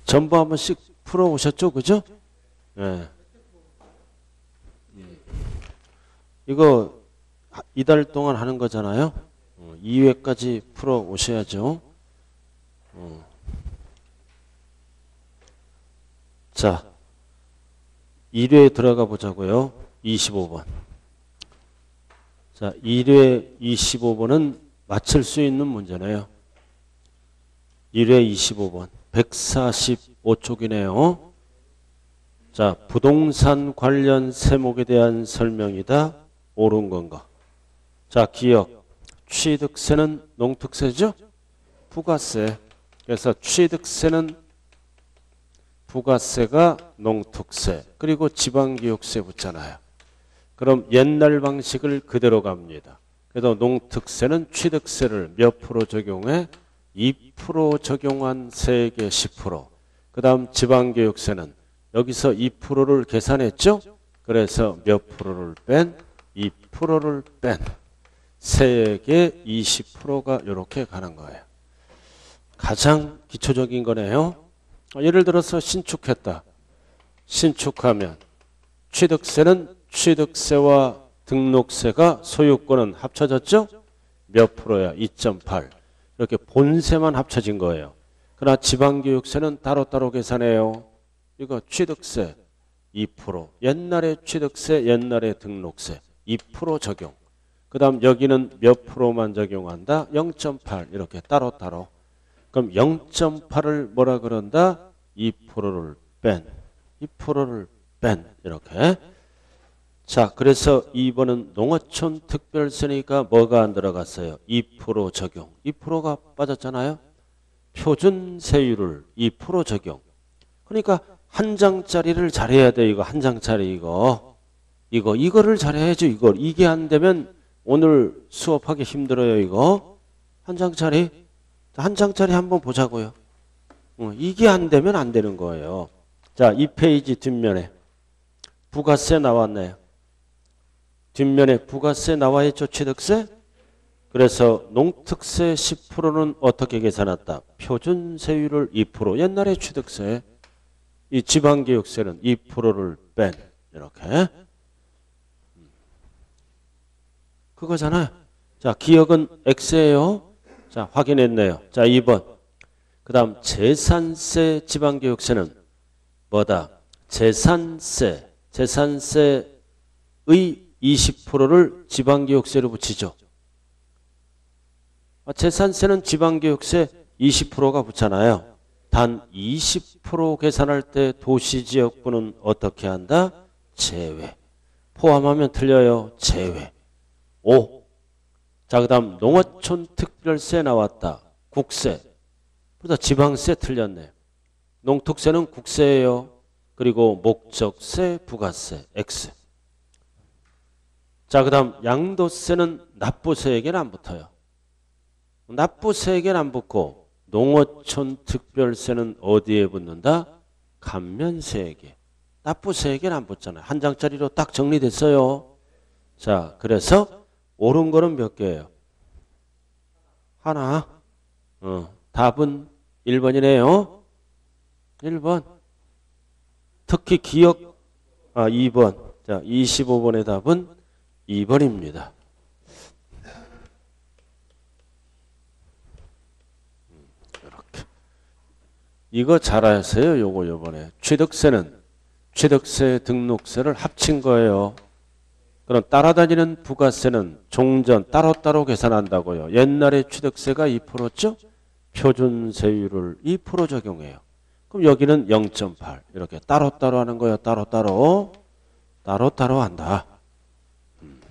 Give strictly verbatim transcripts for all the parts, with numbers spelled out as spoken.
전부 한 번씩 풀어오셨죠? 그죠? 예. 이거 이달 동안 하는 거잖아요. 어, 이 회까지 풀어오셔야죠. 어. 자, 일 회에 들어가 보자고요. 이십오 번. 자, 일 회 이십오 번은 맞출 수 있는 문제네요. 일 회 이십오 번. 백사십오 쪽이네요. 자, 부동산 관련 세목에 대한 설명이다. 옳은 건가? 자, 기억. 취득세는 농특세죠? 부가세. 그래서 취득세는 부가세가 농특세. 그리고 지방교육세 붙잖아요. 그럼 옛날 방식을 그대로 갑니다. 그래서 농특세는 취득세를 몇 프로 적용해? 이 퍼센트 적용한 세액의 십 퍼센트. 그 다음 지방교육세는 여기서 이 퍼센트를 계산했죠? 그래서 몇 프로를 뺀? 이 퍼센트를 뺀 세액의 이십 퍼센트가 이렇게 가는 거예요. 가장 기초적인 거네요. 예를 들어서 신축했다. 신축하면 취득세는 취득세와 등록세가 소유권은 합쳐졌죠? 몇 프로야? 이 점 팔. 이렇게 본세만 합쳐진 거예요. 그러나 지방교육세는 따로따로 계산해요. 이거 취득세 이 퍼센트, 옛날에 취득세, 옛날에 등록세 이 퍼센트 적용. 그 다음 여기는 몇 프로만 적용한다? 영 점 팔. 이렇게 따로따로. 그럼 영 점 팔을 뭐라 그런다? 이 퍼센트를 뺀. 이 퍼센트를 뺀. 이렇게. 자, 그래서 이 번은 농어촌 특별세니까 뭐가 안 들어갔어요? 이 퍼센트 적용. 이 퍼센트가 빠졌잖아요. 표준 세율을 이 퍼센트 적용. 그러니까 한 장짜리를 잘해야 돼. 이거 한 장짜리 이거. 이거 이거를 잘해야죠. 이걸. 이게 안 되면 오늘 수업하기 힘들어요. 이거. 한 장짜리. 한 장짜리 한번 보자고요. 어, 이게 안 되면 안 되는 거예요. 자, 이 페이지 뒷면에 부가세 나왔네요. 뒷면에 부가세 나와 있죠. 취득세. 그래서 농특세 십 퍼센트는 어떻게 계산했다? 표준 세율을 이 퍼센트. 옛날에 취득세. 이 지방교육세는 이 퍼센트를 뺀. 이렇게. 그거잖아요. 자, 기억은 X예요. 자, 확인했네요. 자, 이 번. 그 다음 재산세 지방교육세는 뭐다? 재산세. 재산세의 이십 퍼센트를 지방교육세로 붙이죠. 재산세는 지방교육세 이십 퍼센트가 붙잖아요. 단 이십 퍼센트 계산할 때 도시지역부는 어떻게 한다? 제외. 포함하면 틀려요. 제외. 오. 자, 그 다음 농어촌 특별세 나왔다. 국세. 그러다 지방세 틀렸네. 농특세는 국세예요. 그리고 목적세, 부가세, X. 자, 그 다음 양도세는 납부세에게는 안 붙어요. 납부세에게는 안 붙고 농어촌 특별세는 어디에 붙는다? 감면세에게. 납부세에게는 안 붙잖아요. 한 장짜리로 딱 정리됐어요. 자, 그래서 옳은 거는 몇 개예요? 하나. 어, 답은 일 번이네요. 일 번. 특히 기억, 아, 이 번. 자, 이십오 번의 답은 이 번입니다. 이렇게. 이거 잘하세요. 요거 요번에. 취득세는 취득세, 등록세를 합친 거예요. 그럼 따라다니는 부가세는 종전 따로따로 계산한다고요. 옛날에 취득세가 이 퍼센트죠? 표준세율을 이 퍼센트 적용해요. 그럼 여기는 영 점 팔. 이렇게 따로따로 하는 거예요. 따로따로. 따로따로 한다. 음.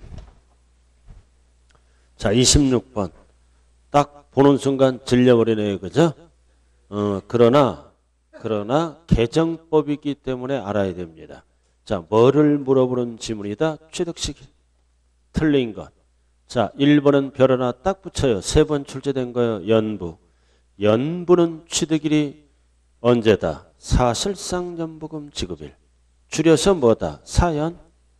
자, 이십육 번. 딱 보는 순간 질려버리네요. 그죠? 어, 그러나, 그러나 개정법이기 때문에 알아야 됩니다. 자, 뭐를 물어보는 지문이다? 취득시기. 틀린 것. 자, 일 번은 별 하나 딱 붙여요. 세 번 출제된 거예요. 연부. 연부는 취득일이 언제다? 사실상 연부금 지급일. 줄여서 뭐다? 사연.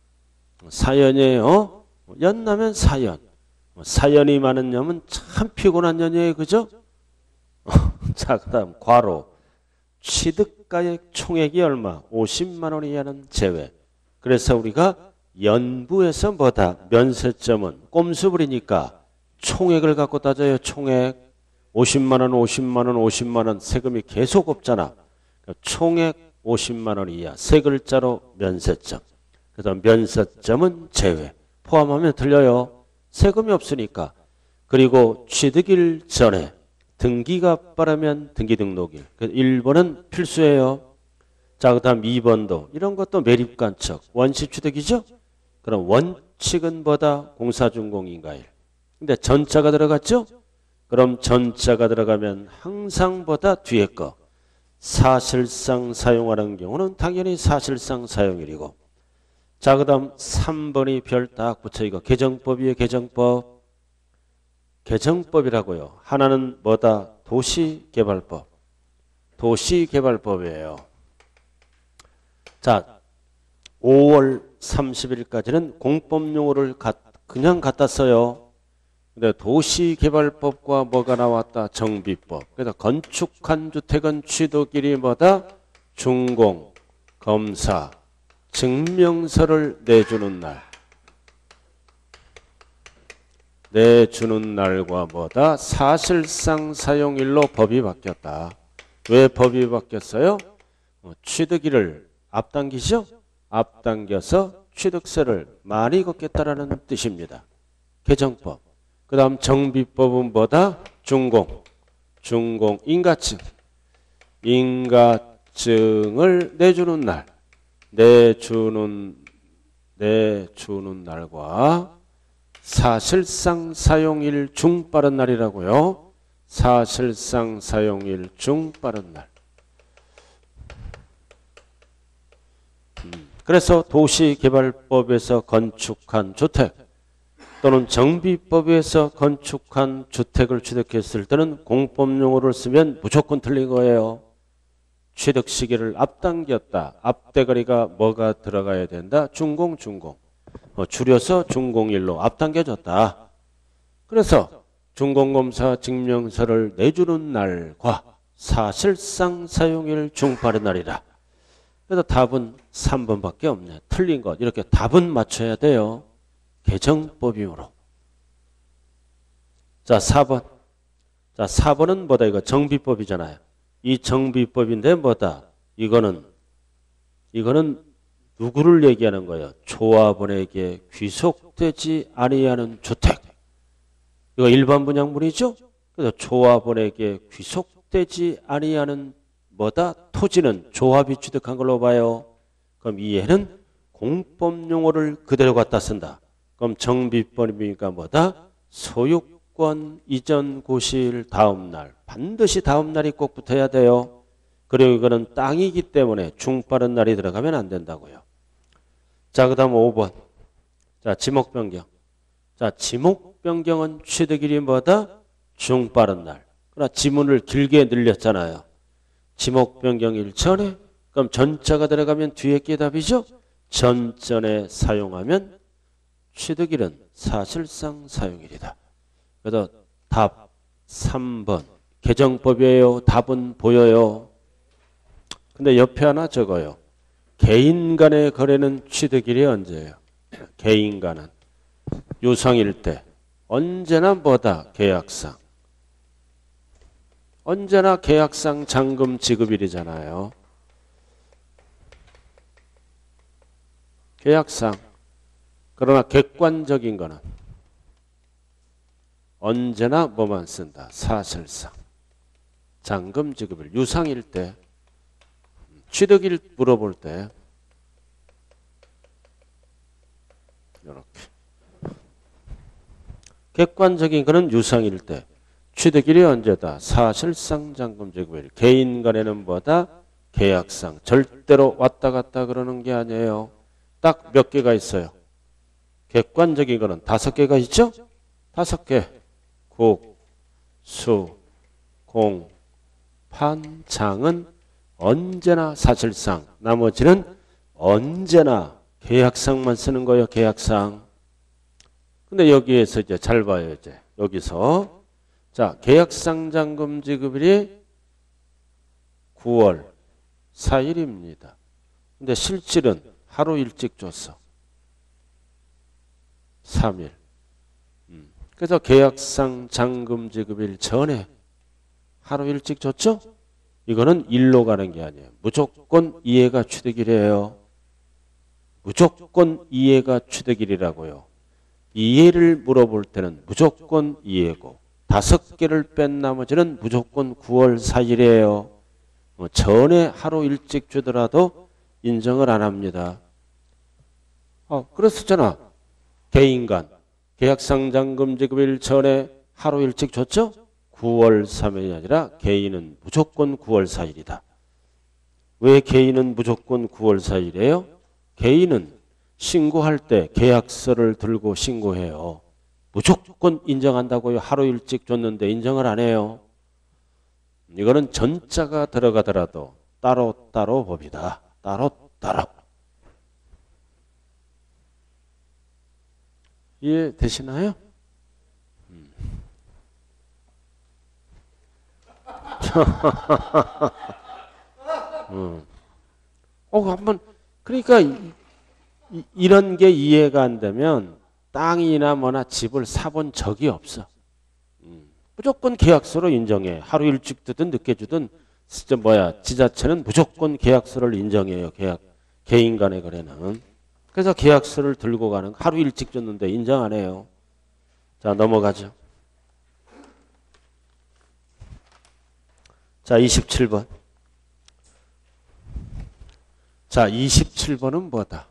사연이에요. 연나면 사연. 사연이 많은 년은 참 피곤한 년이에요. 그죠? 자, 그 다음 괄호. 취득가액 총액이 얼마? 오십만 원 이하는 제외. 그래서 우리가 연부에서 뭐다? 면세점은 꼼수 부리니까 총액을 갖고 따져요. 총액. 오십만 원, 오십만 원, 오십만 원 세금이 계속 없잖아. 총액 오십만 원 이하 세 글자로 면세점. 그래서 면세점은 제외. 포함하면 틀려요. 세금이 없으니까. 그리고 취득일 전에 등기가 빠르면 등기 등록일. 일 번은 필수예요. 자, 그 다음 이 번도 이런 것도 매립간척 원시 취득이죠. 그럼 원칙은 뭐다? 공사준공인가일. 근데 전자가 들어갔죠? 그럼 전자가 들어가면 항상 보다 뒤에 거 사실상 사용하는 경우는 당연히 사실상 사용일이고. 자, 그 다음 삼 번이 별 딱 붙여. 이거 개정법이에요. 개정법. 개정법이라고요. 하나는 뭐다? 도시개발법. 도시개발법이에요. 자, 오월 삼십일까지는 공법용어를 그냥 갖다 써요. 근데 도시개발법과 뭐가 나왔다? 정비법. 그래서 건축한 주택은 취득일이 뭐다? 준공, 검사, 증명서를 내주는 날. 내주는 날과 뭐다? 사실상 사용일로 법이 바뀌었다. 왜 법이 바뀌었어요? 어, 취득일을 앞당기죠? 앞당겨서 취득세를 많이 걷겠다라는 뜻입니다. 개정법. 그 다음 정비법은 뭐다? 준공. 준공. 인가증. 인가증을 내주는 날. 내주는, 내주는 날과 사실상 사용일 중 빠른 날이라고요. 사실상 사용일 중 빠른 날. 음, 그래서 도시개발법에서 건축한 주택 또는 정비법에서 건축한 주택을 취득했을 때는 공법용어를 쓰면 무조건 틀린 거예요. 취득 시기를 앞당겼다. 앞대가리가 뭐가 들어가야 된다? 준공, 준공. 어, 줄여서 준공일로 앞당겨졌다. 그래서 준공검사 증명서를 내주는 날과 사실상 사용일 중 빠른 날이라. 그래서 답은 삼 번밖에 없네. 틀린 것. 이렇게 답은 맞춰야 돼요. 개정법이므로. 자, 사 번. 자, 사 번은 뭐다? 이거 정비법이잖아요. 이 정비법인데 뭐다? 이거는, 이거는 누구를 얘기하는 거예요? 조합원에게 귀속되지 아니하는 주택. 이거 일반 분양물이죠? 그래서 조합원에게 귀속되지 아니하는 뭐다? 토지는 조합이 취득한 걸로 봐요. 그럼 이해는 공법용어를 그대로 갖다 쓴다. 그럼 정비법이니까 뭐다? 소유권 이전 고시일 다음 날. 반드시 다음 날이 꼭 붙어야 돼요. 그리고 이거는 땅이기 때문에 중 빠른 날이 들어가면 안 된다고요. 자, 그 다음 오 번. 자, 지목 변경. 자, 지목 변경은 취득일이 뭐다? 중 빠른 날. 그러나 지문을 길게 늘렸잖아요. 지목 변경일 전에. 그럼 전자가 들어가면 뒤에 게 답이죠? 전전에 사용하면 취득일은 사실상 사용일이다. 그래서 답 삼 번. 개정법이에요. 답은 보여요. 근데 옆에 하나 적어요. 개인 간의 거래는 취득일이 언제예요? 개인 간은 유상일 때. 언제나 뭐다? 계약상. 언제나 계약상 잔금 지급일이잖아요. 계약상. 그러나 객관적인 거는 언제나 뭐만 쓴다? 사실상. 잔금 지급일. 유상일 때. 취득일 물어볼 때. 이렇게. 객관적인 거는 유상일 때. 취득일이 언제다? 사실상 잔금 지급일. 개인 간에는 뭐다? 계약상. 절대로 왔다 갔다 그러는 게 아니에요. 딱 몇 개가 있어요. 객관적인 거는 다섯 개가 있죠? 다섯 개. 국, 수, 공, 판, 장은 언제나 사실상. 나머지는 언제나 계약상만 쓰는 거예요. 계약상. 근데 여기에서 이제 잘 봐요. 이제 여기서 자, 계약상 잔금 지급일이 구월 사 일입니다. 근데 실질은 하루 일찍 줬어. 삼 일. 음. 그래서 계약상 잔금 지급일 전에 하루 일찍 줬죠? 이거는 일로 가는 게 아니에요. 무조건 이해가 취득일이에요. 무조건 이해가 취득일이라고요. 이해를 물어볼 때는 무조건 이해고 다섯 개를 뺀 나머지는 무조건 구월 사 일이에요. 어, 전에 하루 일찍 주더라도 인정을 안 합니다. 어, 그랬었잖아. 개인간 계약상 잔금 지급일 전에 하루 일찍 줬죠? 구월 삼 일이 아니라 개인은 무조건 구월 사 일이다. 왜 개인은 무조건 구월 사 일이에요? 개인은 신고할 때 계약서를 들고 신고해요. 무조건 인정한다고요. 하루 일찍 줬는데 인정을 안 해요. 이거는 전자가 들어가더라도 따로따로 봅니다. 따로따로. 이해되시나요? 음. 음. 어, 한번 그러니까 이, 이, 이런 게 이해가 안 되면 땅이나 뭐나 집을 사본 적이 없어. 음. 무조건 계약서로 인정해. 하루 일찍 주든 늦게 주든 진짜 뭐야 지자체는 무조건 계약서를 인정해요. 계약 개인 간의 거래는. 그래서 계약서를 들고 가는 하루 일찍 줬는데 인정 안 해요. 자 넘어가죠. 자 이십칠 번. 자 이십칠 번은 뭐다?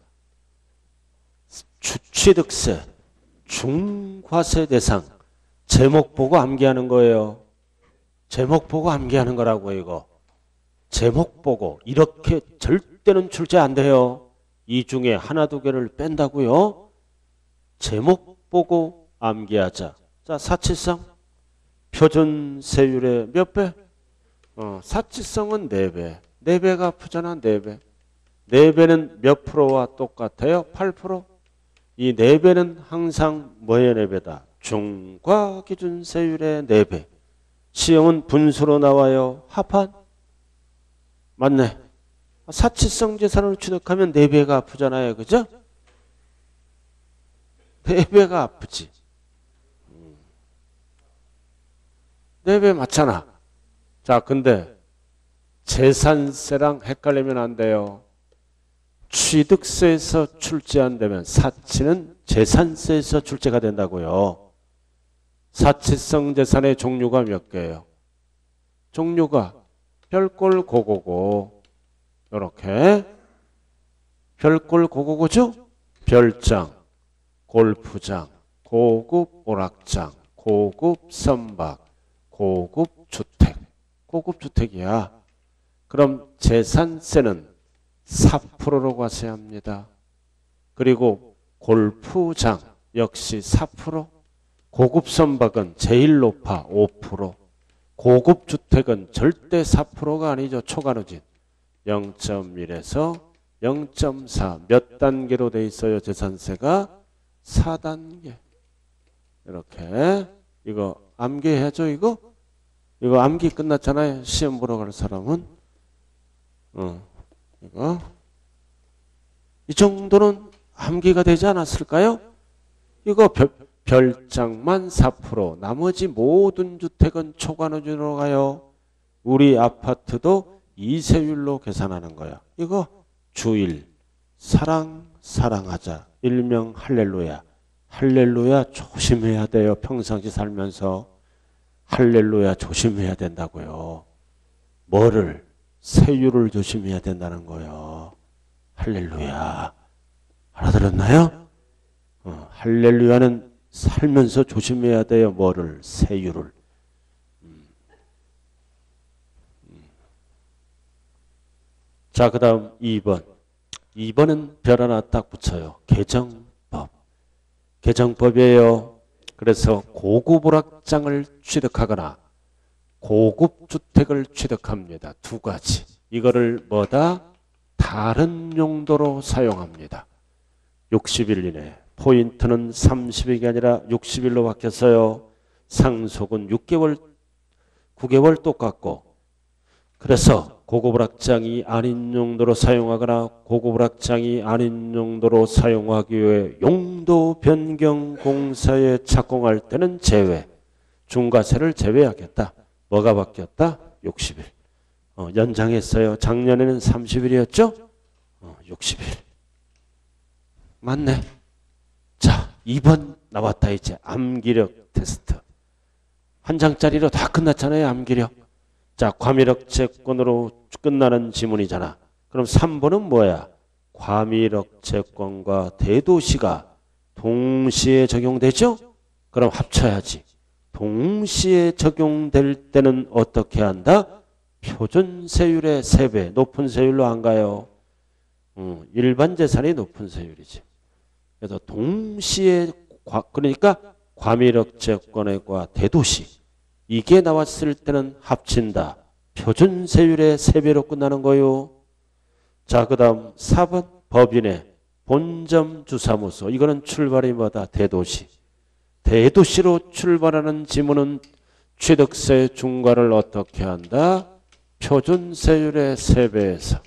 취득세, 중과세 대상. 제목 보고 암기하는 거예요. 제목 보고 암기하는 거라고 이거. 제목 보고 이렇게 절대는 출제 안 돼요. 이 중에 하나 두 개를 뺀다고요. 제목 보고 암기하자. 자 사치성. 표준 세율의 몇 배? 어, 사치성은 네 배. 네 배가 아프잖아. 네 배. 네 배는 몇 프로와 똑같아요? 팔 퍼센트. 이 네 배는 항상 뭐의 네 배다? 중과 기준세율의 네 배. 시험은 분수로 나와요. 합한? 맞네. 사치성 재산을 취득하면 네 배가 아프잖아요. 그죠? 네 배가 아프지. 네 배 맞잖아. 자, 근데 재산세랑 헷갈리면 안 돼요. 취득세에서 출제 안 되면 사치는 재산세에서 출제가 된다고요. 사치성 재산의 종류가 몇 개예요? 종류가 별골 고고고 이렇게 별골 고고고죠? 별장, 골프장, 고급 오락장, 고급 선박, 고급 주택. 고급 주택이야. 그럼 재산세는 사 퍼센트로 과세합니다. 그리고 골프장 역시 사 퍼센트. 고급 선박은 제일 높아 오 퍼센트. 고급 주택은 절대 사 퍼센트가 아니죠. 초과누진. 영 점 일에서 영 점 사. 몇 단계로 돼 있어요? 재산세가 사 단계. 이렇게. 이거 암기해야죠. 이거. 이거 암기 끝났잖아요. 시험 보러 갈 사람은. 어, 이거. 이 정도는 암기가 되지 않았을까요? 이거 별, 별장만 사 퍼센트. 나머지 모든 주택은 초과누진으로 가요. 우리 아파트도 이세율로 계산하는 거야. 이거 주일, 사랑, 사랑하자. 일명 할렐루야. 할렐루야 조심해야 돼요. 평상시 살면서. 할렐루야 조심해야 된다고요. 뭐를? 세율을 조심해야 된다는 거예요. 할렐루야. 알아들었나요? 어, 할렐루야는 살면서 조심해야 돼요. 뭐를? 세율을. 음. 음. 자, 그 다음 이 번. 이 번은 별 하나 딱 붙여요. 개정법. 개정법이에요. 그래서 고급 오락장을 취득하거나 고급 주택을 취득합니다. 두 가지. 이거를 뭐다? 다른 용도로 사용합니다. 육십 일 이내. 포인트는 삼십 일이 아니라 육십 일로 바뀌었어요. 상속은 육 개월, 구 개월 똑같고 그래서 고급을 학장이 아닌 용도로 사용하거나 고급을 학장이 아닌 용도로 사용하기 위해 용도 변경 공사에 착공할 때는 제외. 중과세를 제외하겠다. 뭐가 바뀌었다? 육십 일. 어, 연장했어요. 작년에는 삼십 일이었죠? 어, 육십 일. 맞네. 자, 이 번 나왔다 이제. 암기력 테스트. 한 장짜리로 다 끝났잖아요. 암기력. 자, 과미력 채권으로 끝나는 지문이잖아. 그럼 삼 번은 뭐야? 과미력 채권과 대도시가 동시에 적용되죠? 그럼 합쳐야지. 동시에 적용될 때는 어떻게 한다? 표준세율의 세 배, 높은 세율로 안 가요. 음, 일반 재산이 높은 세율이지. 그래서 동시에, 그러니까 과미력 채권과 대도시, 이게 나왔을 때는 합친다. 표준세율의 세 배로 끝나는 거요. 자, 그 다음 사 번 법인의 본점 주사무소. 이거는 출발이 뭐다? 대도시. 대도시로 출발하는 지문은 취득세 중과를 어떻게 한다? 표준세율의 세 배에서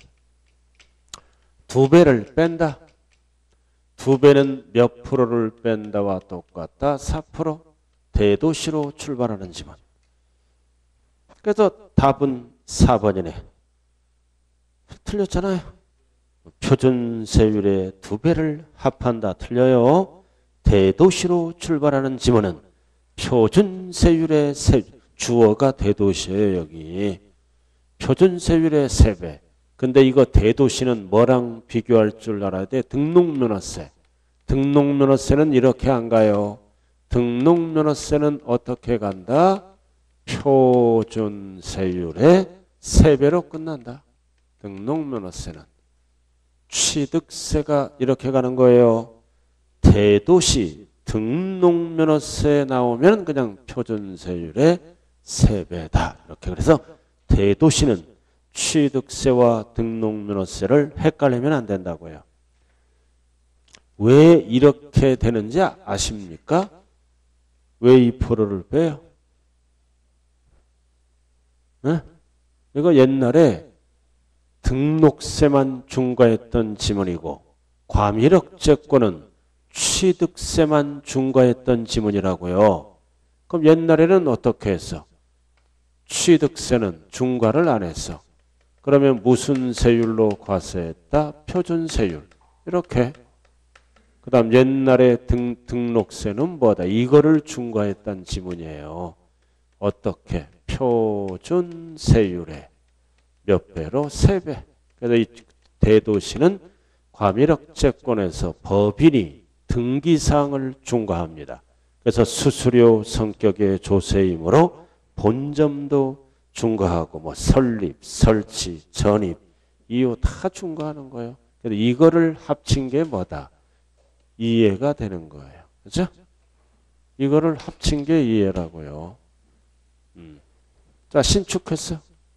두 배를 뺀다. 두 배는 몇 프로를 뺀다와 똑같다? 사 퍼센트. 대도시로 출발하는 지문. 그래서 답은 사 번이네. 틀렸잖아요. 표준세율의 두 배를 합한다. 틀려요. 대도시로 출발하는 지문은 표준세율의 세, 주어가 대도시예요. 여기. 표준세율의 세 배. 근데 이거 대도시는 뭐랑 비교할 줄 알아야 돼? 등록면허세. 등록면허세는 이렇게 안 가요. 등록면허세는 어떻게 간다? 표준세율의 세 배로 끝난다. 등록면허세는. 취득세가 이렇게 가는 거예요. 대도시 등록면허세 나오면 그냥 표준세율의 세 배다. 이렇게. 그래서 대도시는 취득세와 등록면허세를 헷갈리면 안 된다고요. 왜 이렇게 되는지 아십니까? 왜 이 프로를 빼요? 네? 이거 옛날에 등록세만 중과했던 지문이고 과미력 채권은 취득세만 중과했던 지문이라고요. 그럼 옛날에는 어떻게 했어? 취득세는 중과를 안 했어. 그러면 무슨 세율로 과세했다? 표준세율. 이렇게. 그 다음 옛날에 등, 등록세는 뭐다? 이거를 중과했던 지문이에요. 어떻게? 표준세율의 몇 배로? 세 배. 그래서 이 대도시는 과미력 채권에서 법인이 등기사항을 중과합니다. 그래서 수수료 성격의 조세이므로 본점도 중과하고 뭐 설립, 설치, 전입, 이유 다 중과하는 거예요. 그래서 이거를 합친 게 뭐다? 이해가 되는 거예요. 그렇죠? 이거를 합친 게 이해라고요. 음. 자, 신축했어.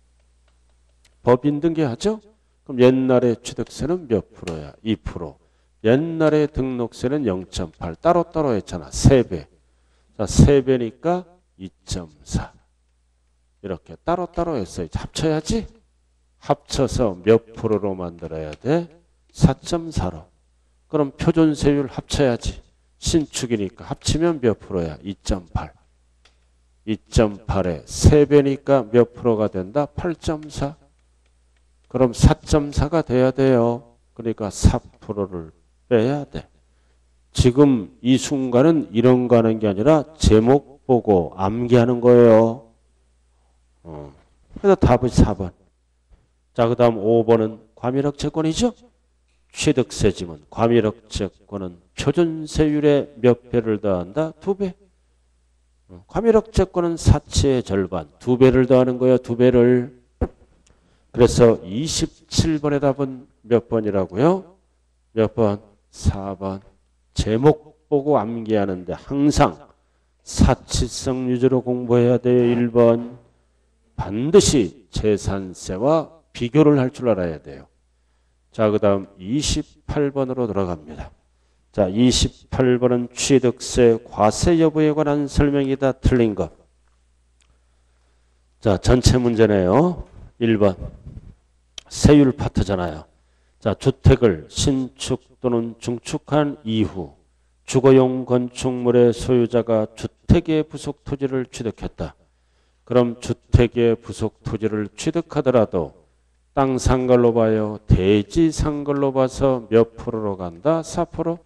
법인 등기하죠? 그럼 옛날에 취득세는 몇 프로야? 이 퍼센트. 옛날에 등록세는 영 점 팔. 따로따로 했잖아. 세 배. 자, 세 배니까 이 점 사. 이렇게 따로따로 했어요. 합쳐야지. 합쳐서 몇 프로로 만들어야 돼? 사 점 사로. 그럼 표준세율 합쳐야지. 신축이니까 합치면 몇 프로야? 이 점 팔. 이 점 팔에 세 배니까 몇 프로가 된다? 팔 점 사. 그럼 사 점 사가 돼야 돼요. 그러니까 사 퍼센트를 빼야 돼. 지금 이 순간은 이런 거 하는 게 아니라 제목 보고 암기하는 거예요. 어. 그래서 답은 사 번. 자, 그 다음 오 번은 과미력 채권이죠? 취득세 지문. 과미력 채권은 표준세율의 몇 배를 더한다? 두 배. 어. 과미력 채권은 사치의 절반. 두 배를 더하는 거예요. 두 배를. 그래서 이십칠 번의 답은 몇 번이라고요? 몇 번? 사 번. 제목 보고 암기하는데 항상 사치성 위주로 공부해야 돼요. 일 번. 반드시 재산세와 비교를 할 줄 알아야 돼요. 자, 그 다음 이십팔 번으로 들어갑니다. 자, 이십팔 번은 취득세 과세 여부에 관한 설명이다. 틀린 것. 자, 전체 문제네요. 일 번 세율 파트잖아요. 자, 주택을 신축 또는 중축한 이후 주거용 건축물의 소유자가 주택의 부속 토지를 취득했다. 그럼 주택의 부속 토지를 취득하더라도 땅 산 걸로 봐요? 대지 산 걸로 봐서 몇 프로로 간다? 사 퍼센트?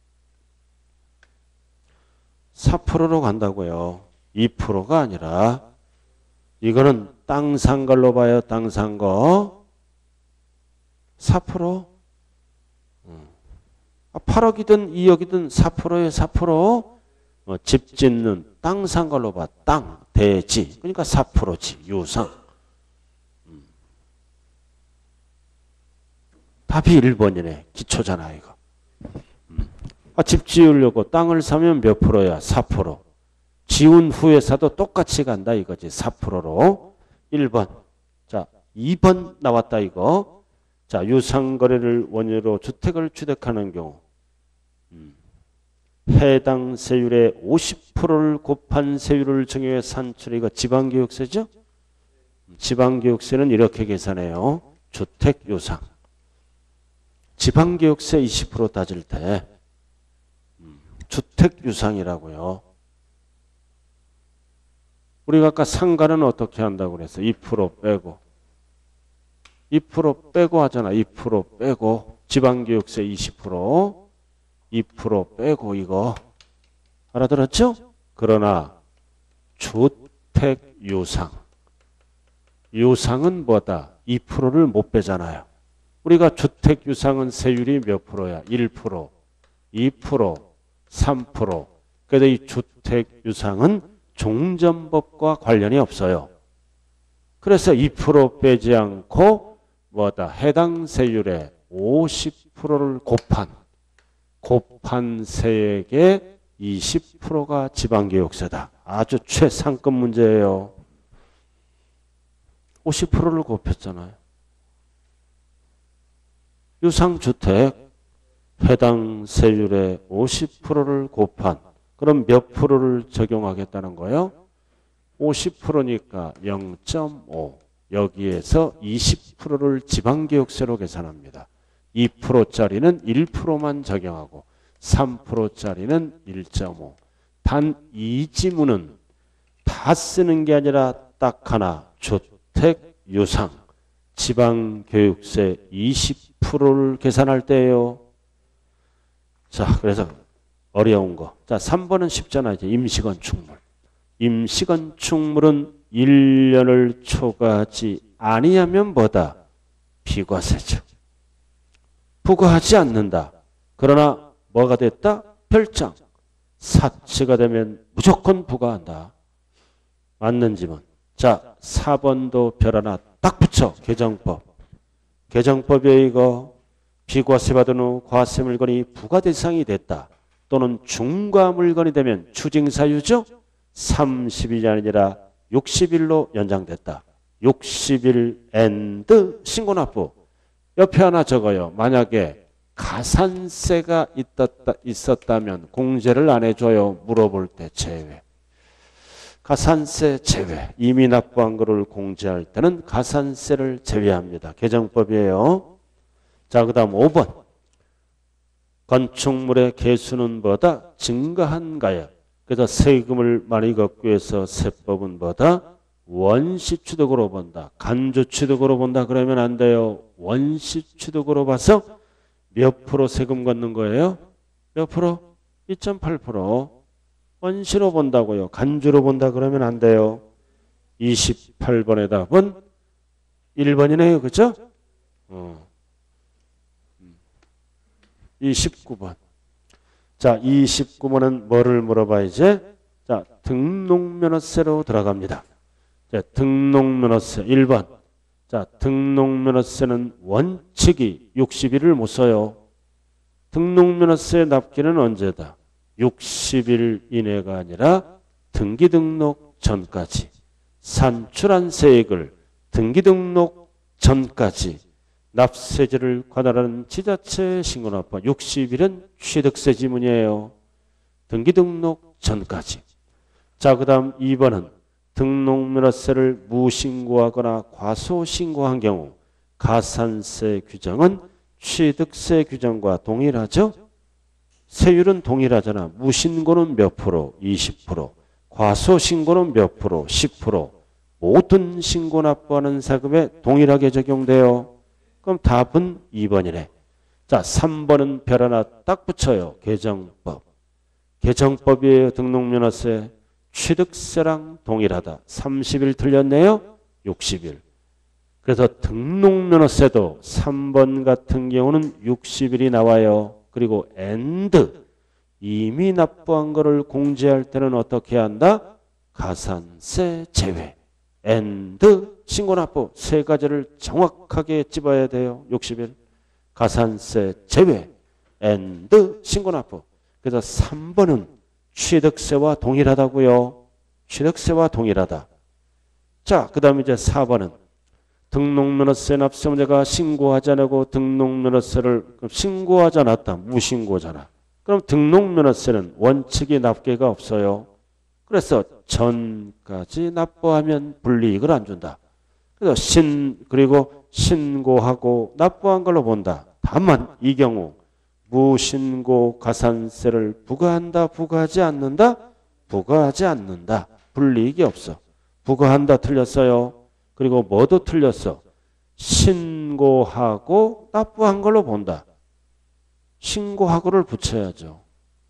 사 퍼센트로 간다고요. 이 퍼센트가 아니라 이거는 땅 산 걸로 봐요. 땅 산 거. 사 퍼센트? 팔억이든 이억이든 사 퍼센트에 사 퍼센트? 어, 집 짓는 땅 산 걸로 봐. 땅, 대지. 그러니까 사 퍼센트지. 유상. 음. 답이 일 번이네. 기초잖아 이거. 음. 아, 집 지으려고 땅을 사면 몇 프로야? 사 퍼센트. 지운 후에 사도 똑같이 간다 이거지. 사 퍼센트로. 일 번. 자, 이 번 나왔다 이거. 자, 유상거래를 원인으로 주택을 취득하는 경우 음. 해당 세율의 오십 퍼센트를 곱한 세율을 정해 산출. 이거 지방교육세죠? 지방교육세는 이렇게 계산해요. 주택유상. 지방교육세 이십 퍼센트 따질 때 음. 주택유상이라고요. 우리가 아까 상가는 어떻게 한다고 그랬어? 이 퍼센트 빼고. 이 퍼센트 빼고 하잖아. 이 퍼센트 빼고. 지방교육세 이십 퍼센트. 이 퍼센트 빼고 이거. 알아들었죠? 그러나 주택유상. 유상은 뭐다? 이 퍼센트를 못 빼잖아요. 우리가 주택유상은 세율이 몇 프로야? 일 퍼센트, 이 퍼센트, 삼 퍼센트. 그래서 이 주택유상은 종전법과 관련이 없어요. 그래서 이 퍼센트 빼지 않고 뭐다? 해당 세율의 오십 퍼센트를 곱한 곱한 세액의 이십 퍼센트가 지방교육세다. 아주 최상급 문제예요. 오십 퍼센트를 곱했잖아요. 유상주택 해당 세율의 오십 퍼센트를 곱한 그럼 몇 프로를 적용하겠다는 거예요? 오십 퍼센트니까 영 점 오. 여기에서 이십 퍼센트를 지방교육세로 계산합니다. 이 퍼센트짜리는 일 퍼센트만 적용하고 삼 퍼센트짜리는 일 점 오. 단 이 지문은 다 쓰는 게 아니라 딱 하나. 주택유상. 지방교육세 이십 퍼센트를 계산할 때예요. 자, 그래서 어려운 거. 자, 삼 번은 쉽잖아. 이제 임시건축물. 임시건축물은 일 년을 초과하지 아니하면 뭐다? 비과세죠. 부과하지 않는다. 그러나 뭐가 됐다? 별장. 사치가 되면 무조건 부과한다. 맞는 지문. 자, 사 번도 별 하나 딱 붙여. 개정법. 개정법에 이거 비과세 받은 후 과세 물건이 부과 대상이 됐다. 또는 중과 물건이 되면 추징사유죠. 삼십 일이 아니라 육십 일로 연장됐다. 육십 일 and 신고납부. 옆에 하나 적어요. 만약에 가산세가 있었다, 있었다면 공제를 안 해줘요. 물어볼 때 제외. 가산세 제외. 이미 납부한 거를 공제할 때는 가산세를 제외합니다. 개정법이에요. 자, 그 다음 오 번. 건축물의 개수는 뭐다? 증가한가요? 그래서 세금을 많이 걷기 위해서 세법은 뭐다? 원시취득으로 본다. 간주취득으로 본다. 그러면 안 돼요. 원시취득으로 봐서 몇 프로 세금 걷는 거예요? 몇 프로? 이 점 팔 퍼센트. 원시로 본다고요. 간주로 본다. 그러면 안 돼요. 이십팔 번의 답은 일 번이네요. 그죠? 어. 이십구 번. 자, 이십구 번은 뭐를 물어봐 이제? 자, 등록면허세로 들어갑니다. 자, 등록면허세 일 번. 자, 등록면허세는 원칙이 육십 일을 못 써요. 등록면허세 납기는 언제다? 육십 일 이내가 아니라 등기등록 전까지. 산출한 세액을 등기등록 전까지 납세제를 관할하는 지자체 신고납부. 육십 일은 취득세 지문이에요. 등기등록 전까지. 자, 그 다음 이 번은 등록면허세를 무신고하거나 과소신고한 경우 가산세 규정은 취득세 규정과 동일하죠? 세율은 동일하잖아. 무신고는 몇 프로? 이십 퍼센트. 과소신고는 몇 프로? 십 퍼센트. 모든 신고 납부하는 세금에 동일하게 적용돼요. 그럼 답은 이 번이네. 자, 삼 번은 별 하나 딱 붙여요. 개정법. 개정법이에요. 등록면허세. 취득세랑 동일하다. 삼십 일 틀렸네요. 육십 일. 그래서 등록면허세도 삼 번 같은 경우는 육십 일이 나와요. 그리고 and 이미 납부한 거를 공제할 때는 어떻게 한다? 가산세 제외. and 신고납부 세 가지를 정확하게 집어야 돼요. 육십 일. 가산세 제외. and 신고납부. 그래서 삼 번은 취득세와 동일하다고요. 취득세와 동일하다. 자, 그 다음에 이제 사 번은 등록면허세 납세문제가 신고하지 않고 등록면허세를 신고하지 않았다. 무신고잖아. 그럼 등록면허세는 원칙이 납계가 없어요. 그래서 전까지 납부하면 불이익을 안 준다. 그래서 신 그리고 신고하고 납부한 걸로 본다. 다만 이 경우 무신고 가산세를 부과한다, 부과하지 않는다? 부과하지 않는다. 불이익이 없어. 부과한다 틀렸어요. 그리고 뭐도 틀렸어. 신고하고 납부한 걸로 본다. 신고하고를 붙여야죠.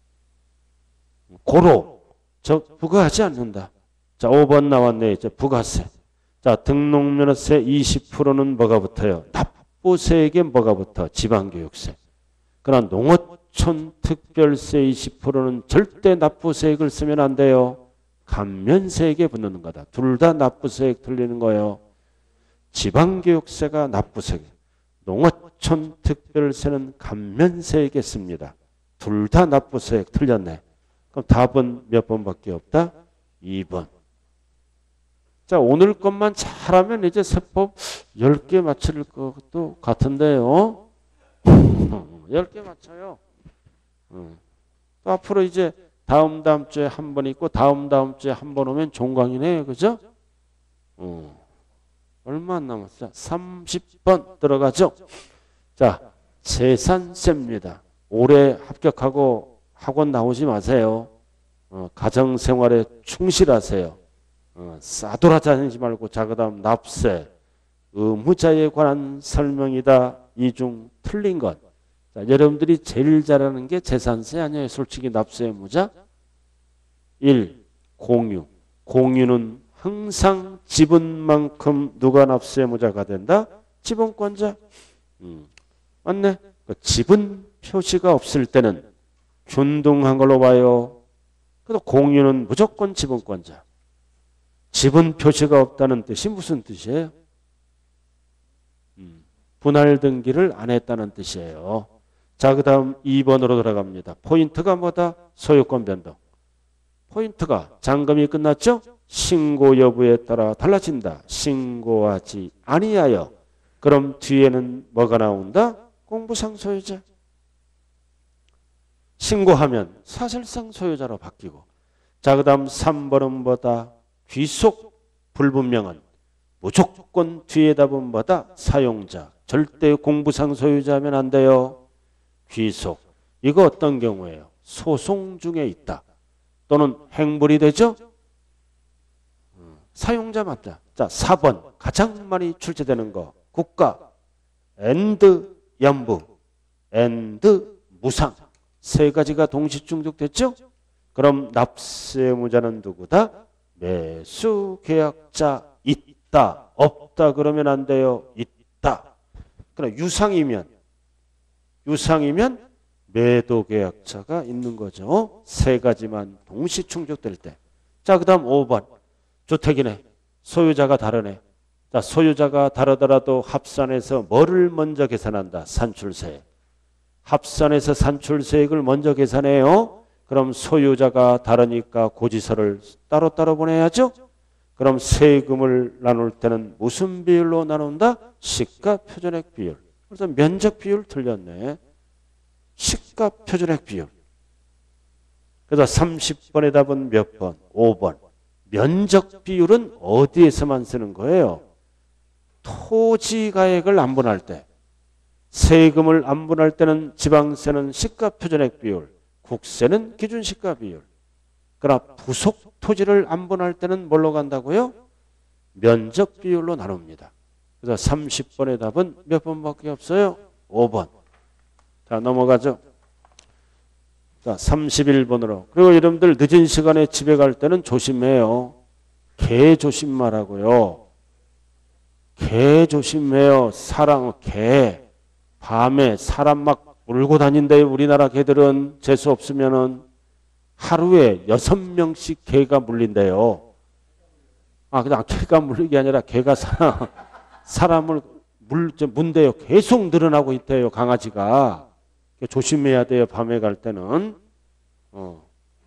고로 저 부과하지 않는다. 자, 오 번 나왔네. 이제 부가세. 자, 등록면허세 이십 퍼센트는 뭐가 붙어요? 납부세에게 뭐가 붙어? 지방교육세. 그러나 농어촌 특별세 이십 퍼센트는 절대 납부세액을 쓰면 안 돼요. 감면세액에 붙는 거다. 둘 다 납부세액 틀리는 거예요. 지방교육세가 납부세액. 농어촌 특별세는 감면세액에 씁니다. 둘 다 납부세액 틀렸네. 그럼 답은 몇 번밖에 없다? 이 번. 자, 오늘 것만 잘하면 이제 세법 열 개 맞힐 것도 같은데요. 열 개 맞춰요. 또 앞으로 이제 다음 다음 주에 한 번 있고 다음 다음 주에 한 번 오면 종강이네요. 그죠? 어. 얼마 안 남았어요? 삼십 번 들어가죠? 자, 재산세입니다. 올해 합격하고 학원 나오지 마세요. 어, 가정생활에 충실하세요. 어, 싸돌아다니지 말고. 자, 그 다음 납세. 의무자에 관한 설명이다. 이 중 틀린 것. 자, 여러분들이 제일 잘하는 게 재산세 아니에요. 솔직히 납세 의무자. 일. 공유. 공유는 항상 지분만큼 누가 납세 의무자가 된다? 지분권자. 음, 맞네. 그 지분 표시가 없을 때는 균등한 걸로 봐요. 그래도 공유는 무조건 지분권자. 지분 표시가 없다는 뜻이 무슨 뜻이에요? 음, 분할 등기를 안 했다는 뜻이에요. 자, 그 다음 이 번으로 들어갑니다. 포인트가 뭐다? 소유권 변동. 포인트가 잔금이 끝났죠? 신고 여부에 따라 달라진다. 신고하지 아니하여. 그럼 뒤에는 뭐가 나온다? 공부상 소유자. 신고하면 사실상 소유자로 바뀌고. 자, 그 다음 삼 번은 뭐다? 귀속 불분명한. 무조건 뒤에다 보면 뭐다? 사용자. 절대 공부상 소유자하면 안 돼요. 귀속. 이거 어떤 경우예요? 소송 중에 있다. 또는 행불이 되죠? 사용자 맞다. 자, 사 번 가장 많이 출제되는 거. 국가, and 연부, and 무상. 세 가지가 동시 충족됐죠? 그럼 납세 의무자는 누구다? 매수계약자. 있다. 없다 그러면 안 돼요. 있다. 그럼 유상이면 유상이면 매도계약자가 있는 거죠. 세 가지만 동시 충족될 때. 자, 그 다음 오 번. 주택이네. 소유자가 다르네. 자, 소유자가 다르더라도 합산해서 뭐를 먼저 계산한다? 산출세. 합산해서 산출세액을 먼저 계산해요. 그럼 소유자가 다르니까 고지서를 따로따로 보내야죠. 그럼 세금을 나눌 때는 무슨 비율로 나눈다? 시가 표준액 비율. 그래서 면적 비율 틀렸네. 시가 표준액 비율. 그래서 삼십 번의 답은 몇 번? 오 번. 면적 비율은 어디에서만 쓰는 거예요? 토지가액을 안분할 때. 세금을 안분할 때는 지방세는 시가표준액 비율, 국세는 기준시가 비율. 그러나 부속 토지를 안분할 때는 뭘로 간다고요? 면적 비율로 나눕니다. 그래서 삼십 번의 답은 몇 번밖에 없어요? 오 번. 자, 넘어가죠. 자, 삼십일 번으로. 그리고 여러분들 늦은 시간에 집에 갈 때는 조심해요. 개 조심하라고요. 개 조심해요. 사람, 개. 밤에 사람 막 물고 다닌대요. 우리나라 개들은 재수 없으면은 하루에 여섯 명씩 개가 물린대요. 아, 그냥 개가 물리게 아니라 개가 사람, 사람을 물, 문대요. 계속 늘어나고 있대요. 강아지가. 조심해야 돼요. 밤에 갈 때는. 어.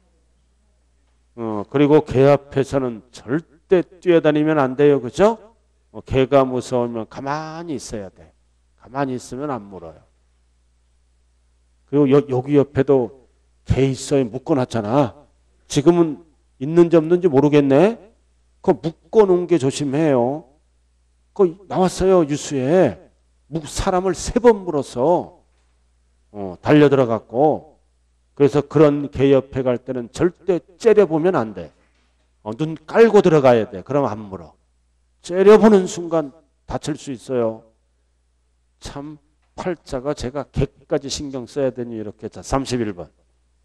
어, 그리고 개 앞에서는 절대 뛰어다니면 안 돼요. 그죠? 어, 개가 무서우면 가만히 있어야 돼. 가만히 있으면 안 물어요. 그리고 여, 여기 옆에도 개 있어요. 묶어놨잖아. 지금은 있는지 없는지 모르겠네. 그거 묶어놓은 게 조심해요. 그거 나왔어요. 뉴스에. 사람을 세 번 물어서 어, 달려들어갔고. 그래서 그런 개 옆에 갈 때는 절대 째려보면 안 돼. 어, 눈 깔고 들어가야 돼. 그러면 안 물어. 째려보는 순간 다칠 수 있어요. 참 팔자가 제가 개까지 신경 써야 되니 이렇게. 자, 삼십일 번.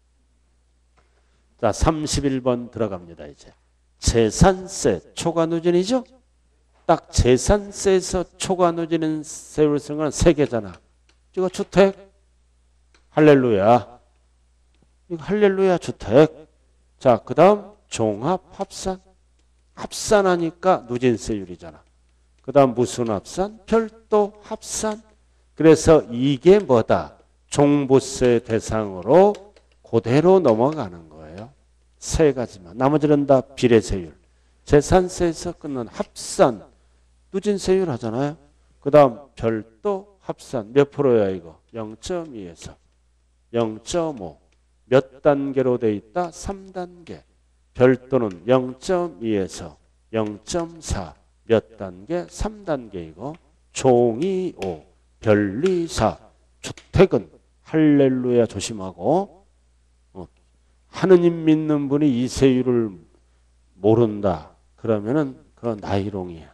자, 삼십일 번 들어갑니다. 이제 재산세 초과누진이죠. 딱 재산세에서 초과누진은 세율을 쓰는 건 세 개잖아. 이거 주택 할렐루야. 이거 할렐루야 주택. 자, 그 다음 종합 합산. 합산하니까 누진세율이잖아. 그 다음 무슨 합산? 별도 합산. 그래서 이게 뭐다? 종부세 대상으로 그대로 넘어가는 거예요. 세 가지만. 나머지는 다 비례세율. 재산세에서 끊는 합산. 누진세율 하잖아요. 그 다음 별도 합산. 몇 프로야 이거? 영 점 이에서 영 점 오. 몇 단계로 돼 있다? 삼 단계. 별도는 영 점 이에서 영 점 사. 몇 단계? 삼 단계이고. 종이 오. 별리 사. 주택은 할렐루야 조심하고. 어, 하느님 믿는 분이 이 세율을 모른다. 그러면은 그건 나이롱이야.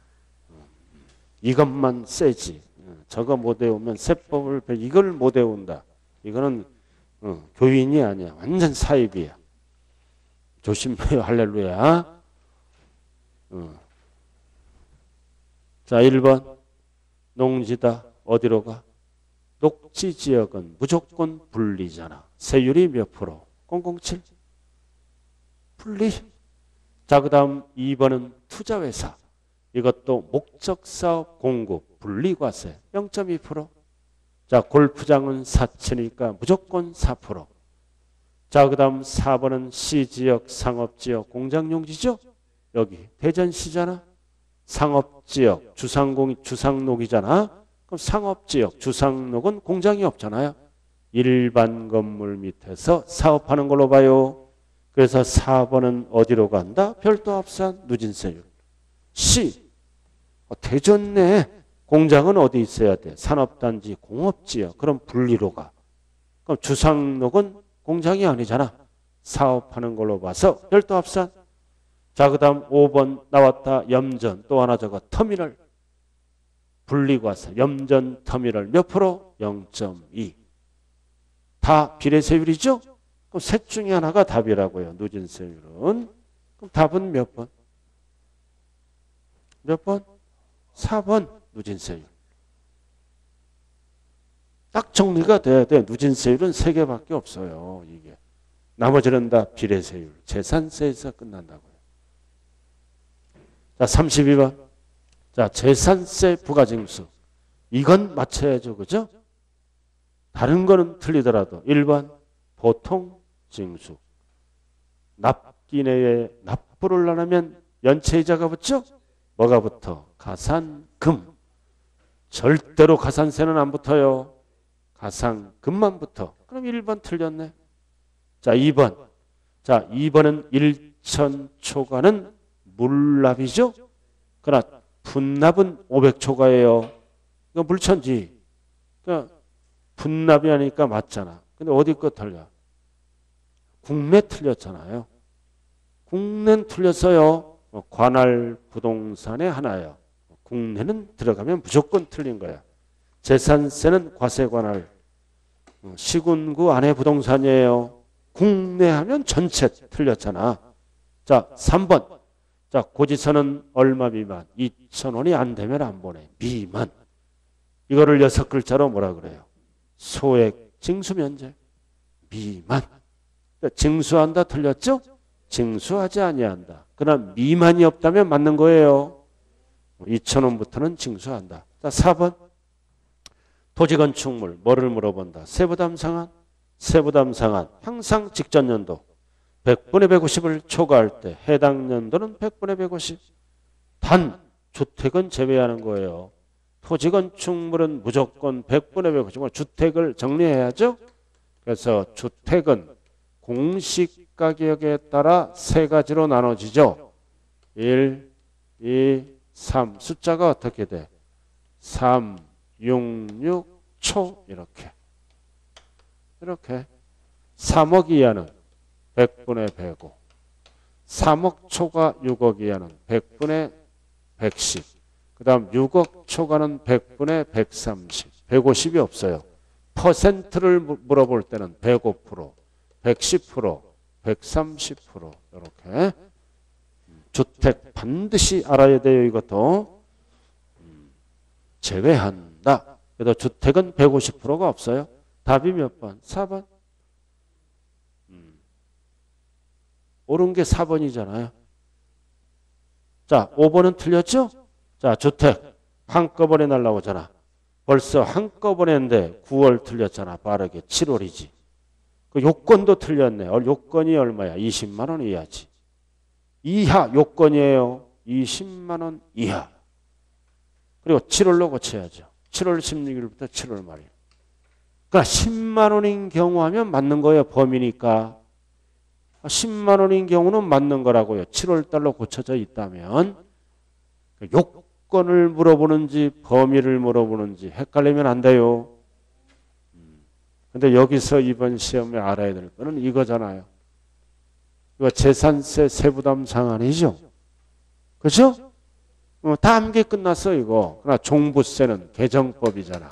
이것만 세지. 저거 못 외우면 세법을 이걸 못 외운다. 이거는 어, 교인이 아니야. 완전 사입이야. 조심해요. 할렐루야. 어. 자, 일 번 농지다. 어디로 가? 녹지지역은 무조건 분리잖아. 세율이 몇 프로? 공공칠. 분리. 자, 그 다음 이 번은 투자회사. 이것도 목적사업 공급 분리과세 영 점 이 퍼센트. 자, 골프장은 사채니까 무조건 사 퍼센트. 자, 그 다음 사 번은 시지역, 상업지역, 공장용지죠? 여기 대전시잖아. 상업지역, 주상공, 주상록이잖아. 그럼 상업지역, 주상록은 공장이 없잖아요. 일반 건물 밑에서 사업하는 걸로 봐요. 그래서 사 번은 어디로 간다? 별도 합산, 누진세율. C. 어, 대전 내 공장은 어디 있어야 돼? 산업단지, 공업지역. 그럼 분리로 가. 그럼 주상록은 공장이 아니잖아. 사업하는 걸로 봐서 별도 합산. 자, 그 다음 오 번 나왔다. 염전. 또 하나 저거 터미널. 분리과세. 염전 터미널 몇 프로? 영 점 이. 다 비례세율이죠? 그럼 셋 중에 하나가 답이라고요. 누진세율은. 그럼 답은 몇 번? 몇 번? 사 번 누진세율. 딱 정리가 돼야 돼. 누진세율은 세 개밖에 없어요. 이게. 나머지는 다 비례세율. 재산세에서 끝난다고요. 자, 삼십이 번. 자, 재산세 부가징수. 이건 맞춰야죠. 그죠? 다른 거는 틀리더라도 일 번 보통징수. 납기 내에 납부를 안 하면 연체이자가 붙죠? 뭐가 붙어? 가산금. 절대로 가산세는 안 붙어요. 가산금만 붙어. 그럼 일 번 틀렸네. 자, 이 번 자, 이 번은 천 초과는 물납이죠. 그러나 분납은 오백 초과예요. 이거 물천지. 그러니까 분납이 하니까 맞잖아. 근데 어디 거 틀려? 국내 틀렸잖아요. 국내는 틀렸어요. 관할 부동산의 하나예요. 국내는 들어가면 무조건 틀린 거야. 재산세는 과세관할 시군구 안에 부동산이에요. 국내 하면 전체 틀렸잖아. 자, 삼 번. 자, 고지서는 얼마 미만? 이천 원이 안 되면 안 보내. 미만. 이거를 여섯 글자로 뭐라 그래요? 소액 징수면제. 미만. 그러니까 징수한다 틀렸죠? 징수하지 아니한다. 그러나 미만이 없다면 맞는 거예요. 이천 원부터는 징수한다. 자, 사 번. 토지건축물 뭐를 물어본다? 세부담 상한. 세부담 상한 항상 직전 연도 백 분의 백오십을 초과할 때 해당 연도는 백 분의 백오십. 단 주택은 제외하는 거예요. 토지건축물은 무조건 백 분의 백오십. 주택을 정리해야죠. 그래서 주택은 공시가격에 따라 세 가지로 나눠지죠. 일, 이, 삼. 숫자가 어떻게 돼? 삼, 육, 육, 초 이렇게. 이렇게. 삼억 이하는 백 분의 백오. 삼억 초과 육억 이하는 백 분의 백십. 그 다음 육억 초과는 백 분의 백삼십. 백오십이 없어요. 퍼센트를 물어볼 때는 백오 퍼센트, 백십 퍼센트, 백삼십 퍼센트 이렇게. 주택 반드시 알아야 돼요. 이것도. 제외한다. 그래도 주택은 백오십 퍼센트가 없어요. 답이 몇 번? 사 번. 음. 옳은 게 사 번이잖아요. 자, 오 번은 틀렸죠? 자, 주택 한꺼번에 날라오잖아. 벌써 한꺼번에인데 구월 틀렸잖아. 빠르게 칠월이지. 그 요건도 틀렸네. 요건이 얼마야? 이십만 원 이하지. 이하 요건이에요. 이십만 원 이하. 그리고 칠월로 고쳐야죠. 칠월 십육 일부터 칠월 말일. 그러니까 십만 원인 경우 하면 맞는 거예요. 범위니까. 십만 원인 경우는 맞는 거라고요. 칠월 달로 고쳐져 있다면. 요건을 물어보는지 범위를 물어보는지 헷갈리면 안 돼요. 근데 여기서 이번 시험에 알아야 될 거는 이거잖아요. 이거 재산세 세부담 상한이죠. 그렇죠? 어, 다 암기 끝났어 이거. 그러나 종부세는 개정법이잖아.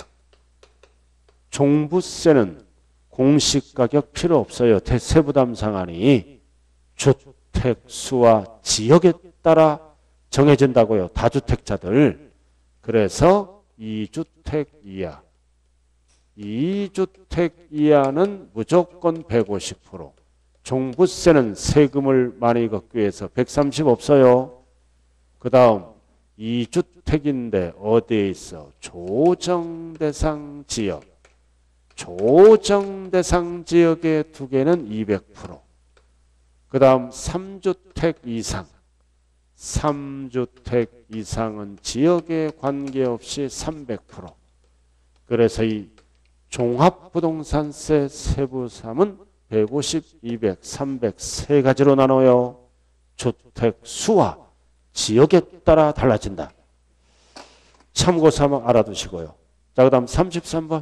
종부세는 공시가격 필요 없어요. 세부담 상한이 주택수와 지역에 따라 정해진다고요. 다주택자들. 그래서 이 주택 이하. 이 주택 이하는 무조건 백오십 퍼센트. 종부세는 세금을 많이 걷기 위해서 백삼십 없어요. 그 다음 이 주택인데 어디에 있어? 조정대상 지역. 조정대상 지역의 두 개는 이백 퍼센트. 그 다음 삼 주택 이상. 삼 주택 이상은 지역에 관계없이 삼백 퍼센트. 그래서 이 종합부동산세 세부삼은 백오십, 이백, 삼백 세 가지로 나눠요. 주택 수와 지역에 따라 달라진다. 참고삼아 알아두시고요. 자, 그 다음 삼십삼 번.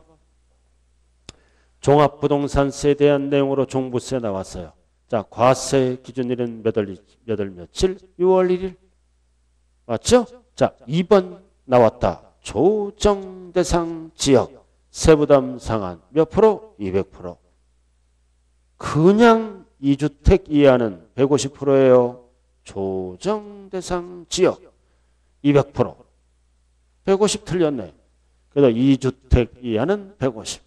종합부동산세에 대한 내용으로 종부세 나왔어요. 자, 과세 기준일은 몇월, 몇월 며칠? 유월 일일. 맞죠? 자, 이 번 나왔다. 조정대상 지역. 세부담 상한 몇 프로? 이백 퍼센트. 그냥 이 주택 이하는 백오십 퍼센트예요. 조정대상 지역 이백 퍼센트. 백오십 틀렸네. 그래서 이 주택 이하는 백오십.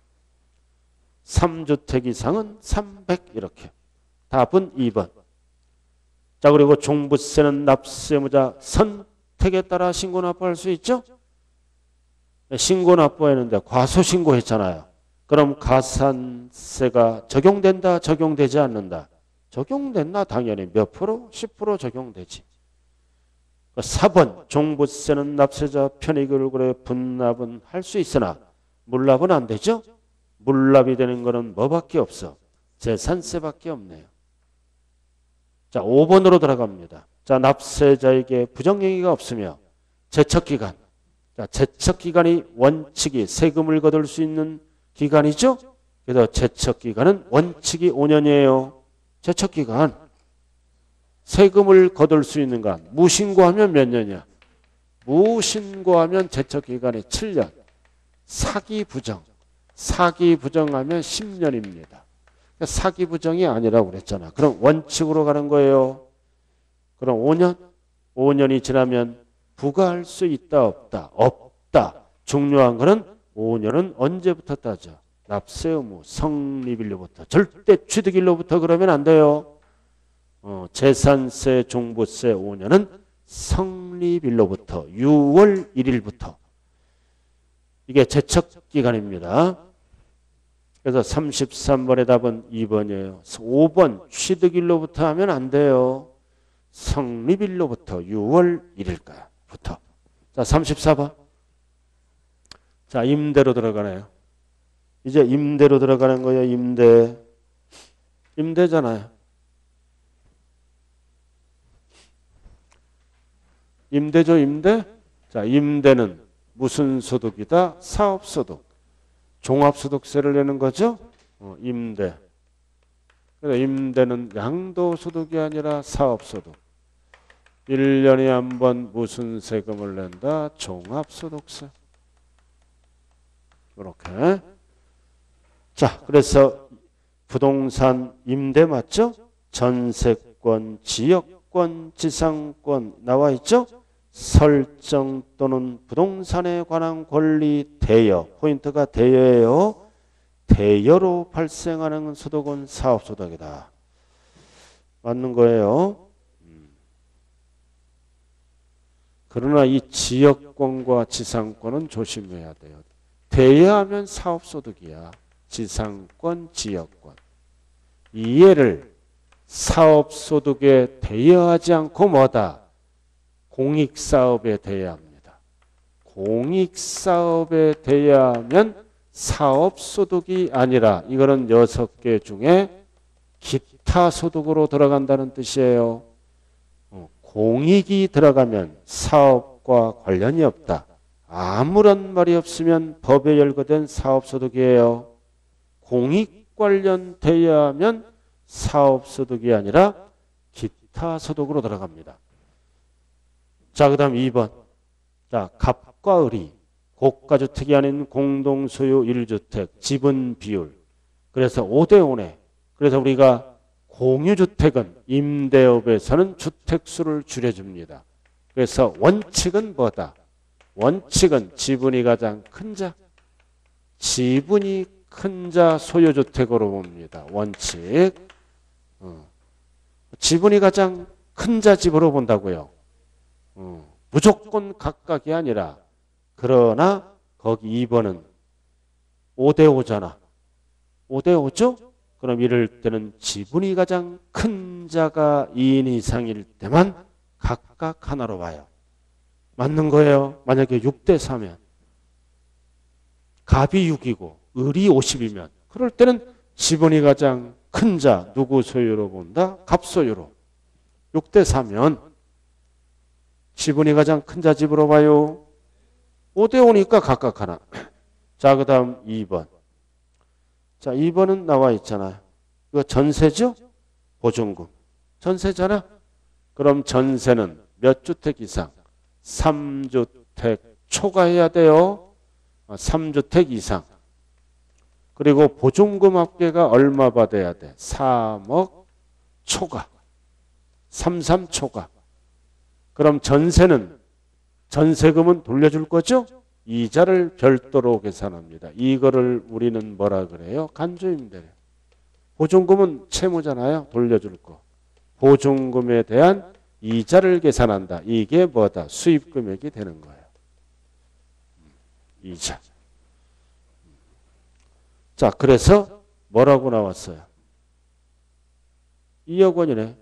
삼 주택 이상은 삼백 이렇게. 답은 이 번. 자, 그리고 종부세는 납세무자 선택에 따라 신고 납부할 수 있죠? 신고 납부했는데 과소신고했잖아요. 그럼 가산세가 적용된다, 적용되지 않는다? 적용된다. 당연히 몇 프로? 십 퍼센트 적용되지. 사 번 종부세는 납세자 편익을 고려 분납은 할 수 있으나 물납은 안 되죠? 물납이 되는 거는 뭐밖에 없어? 재산세밖에 없네요. 자, 오 번으로 들어갑니다. 자, 납세자에게 부정행위가 없으며 제척기간. 자, 제척기간이 원칙이 세금을 거둘 수 있는 기간이죠. 그래서 제척기간은 원칙이 오 년이에요. 제척기간. 세금을 거둘 수 있는 간. 무신고하면 몇 년이야? 무신고하면 제척기간이 칠 년. 사기 부정. 사기 부정하면 십 년입니다. 그러니까 사기 부정이 아니라고 그랬잖아. 그럼 원칙으로 가는 거예요. 그럼 오 년? 오 년이 지나면 부과할 수 있다 없다? 없다. 중요한 거는 오 년은 언제부터 따져? 납세 의무 성립일로부터. 절대 취득일로부터 그러면 안 돼요. 어, 재산세 종부세 오 년은 성립일로부터 유월 일 일부터. 이게 제척기간입니다. 그래서 삼십삼 번의 답은 이 번이에요. 오 번 취득일로부터 하면 안 돼요. 성립일로부터 유월 일 일부터. 자, 삼십사 번. 자, 임대로 들어가네요. 이제 임대로 들어가는 거예요. 임대. 임대잖아요. 임대죠, 임대? 자, 임대는 무슨 소득이다? 사업소득. 종합소득세를 내는 거죠? 어, 임대. 그래서 임대는 양도소득이 아니라 사업소득. 일 년에 한 번 무슨 세금을 낸다? 종합소득세. 이렇게. 자, 그래서 부동산 임대 맞죠? 전세권, 지역권, 지상권 나와 있죠? 설정 또는 부동산에 관한 권리 대여. 포인트가 대여예요. 대여로 발생하는 소득은 사업소득이다. 맞는 거예요. 그러나 이 지역권과 지상권은 조심해야 돼요. 대여하면 사업소득이야. 지상권, 지역권. 이해를 사업소득에 대여하지 않고 뭐다? 공익사업에 대여합니다. 공익사업에 대여하면 사업소득이 아니라 이거는 여섯 개 중에 기타 소득으로 들어간다는 뜻이에요. 공익이 들어가면 사업과 관련이 없다. 아무런 말이 없으면 법에 열거된 사업소득이에요. 공익 관련 대여하면 사업소득이 아니라 기타 소득으로 들어갑니다. 자, 그 다음 이 번. 자, 갑과 을이 고가주택이 아닌 공동소유 일 주택 지분 비율. 그래서 오 대 오네. 그래서 우리가 공유주택은 임대업에서는 주택수를 줄여줍니다. 그래서 원칙은 뭐다? 원칙은 지분이 가장 큰 자. 지분이 큰 자 소유주택으로 봅니다. 원칙. 어. 지분이 가장 큰 자 집으로 본다고요. 어. 무조건 각각이 아니라 그러나 거기 이 번은 오 대 오잖아. 오 대 오죠? 그럼 이럴 때는 지분이 가장 큰 자가 이 인 이상일 때만 각각 하나로 봐요. 맞는 거예요. 만약에 육 대 사면 갑이 육이고 을이 오십이면 그럴 때는 지분이 가장 큰 자 누구 소유로 본다? 갑 소유로. 육 대 사면 지분이 가장 큰 자 집으로 봐요. 오 대 오니까 각각 하나. 자, 그 다음 이 번. 자, 이 번은 나와 있잖아요. 이거 전세죠? 보증금. 전세잖아. 그럼 전세는 몇 주택 이상? 삼 주택 초과해야 돼요. 삼 주택 이상. 그리고 보증금 합계가 얼마 받아야 돼? 삼억 초과. 삼삼 초과. 그럼 전세는 전세금은 돌려줄 거죠? 이자를 별도로 계산합니다. 이거를 우리는 뭐라 그래요? 간주임대료. 보증금은 채무잖아요. 돌려줄 거. 보증금에 대한 이자를 계산한다. 이게 뭐다? 수입금액이 되는 거예요. 이자. 자, 그래서 뭐라고 나왔어요? 이억 원이네.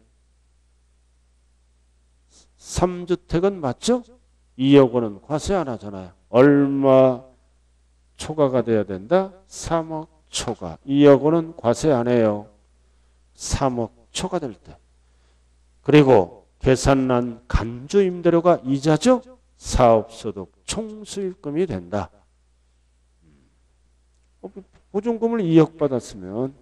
삼 주택은 맞죠? 이억 원은 과세 안 하잖아요. 얼마 초과가 돼야 된다? 삼억 초과. 이억 원은 과세 안 해요. 삼억 초과될 때. 그리고 계산한 간주임대료가 이자죠. 사업소득 총수익금이 된다. 보증금을 이억 받았으면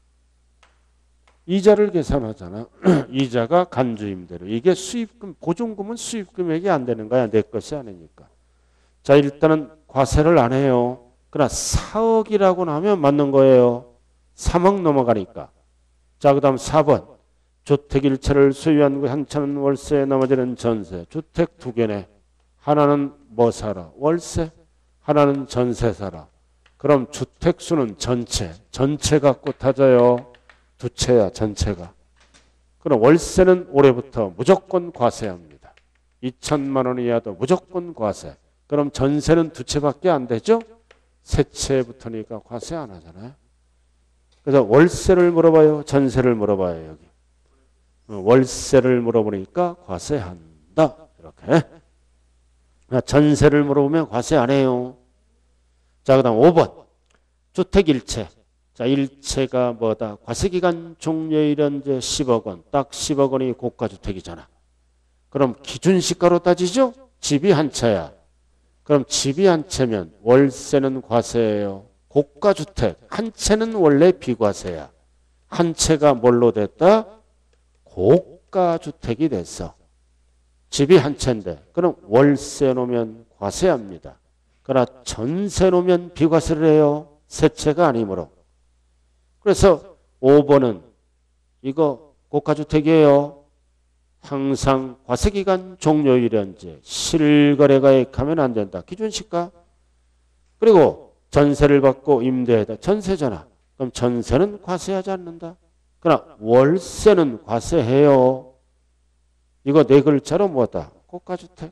이자를 계산하잖아. 이자가 간주임대료. 이게 수입금, 보증금은 수입금액이 안 되는 거야. 내 것이 아니니까. 자, 일단은 과세를 안 해요. 그러나 사억이라고 나면 맞는 거예요. 삼억 넘어가니까. 자, 그 다음 사 번. 주택 일체를 소유한 그 한 채는 월세에 나머지는 전세. 주택 두 개네. 하나는 뭐 사라? 월세. 하나는 전세 사라. 그럼 주택수는 전체. 전체 갖고 타져요. 두 채야 전체가. 그럼 월세는 올해부터 무조건 과세합니다. 이천만 원 이하도 무조건 과세. 그럼 전세는 두 채밖에 안 되죠? 세 채부터니까 과세 안 하잖아요. 그래서 월세를 물어봐요? 전세를 물어봐요? 여기. 월세를 물어보니까 과세한다. 이렇게. 전세를 물어보면 과세 안 해요. 자, 그 다음 오 번. 주택 일체. 자, 일체가 뭐다? 과세기간 종료일은 이제 십억 원. 딱 십억 원이 고가주택이잖아. 그럼 기준시가로 따지죠? 집이 한 채야. 그럼 집이 한 채면 월세는 과세예요. 고가주택. 한 채는 원래 비과세야. 한 채가 뭘로 됐다? 고가주택이 됐어. 집이 한 채인데 그럼 월세 놓으면 과세합니다. 그러나 전세 놓으면 비과세를 해요. 세 채가 아니므로. 그래서 오 번은 이거 고가주택이에요. 항상 과세기간 종료일이 언제? 실거래가액하면 안 된다. 기준시가. 그리고 전세를 받고 임대하다. 전세잖아. 그럼 전세는 과세하지 않는다. 그러나 월세는 과세해요. 이거 네 글자로 뭐다? 고가주택.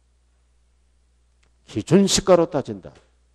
기준시가로 따진다.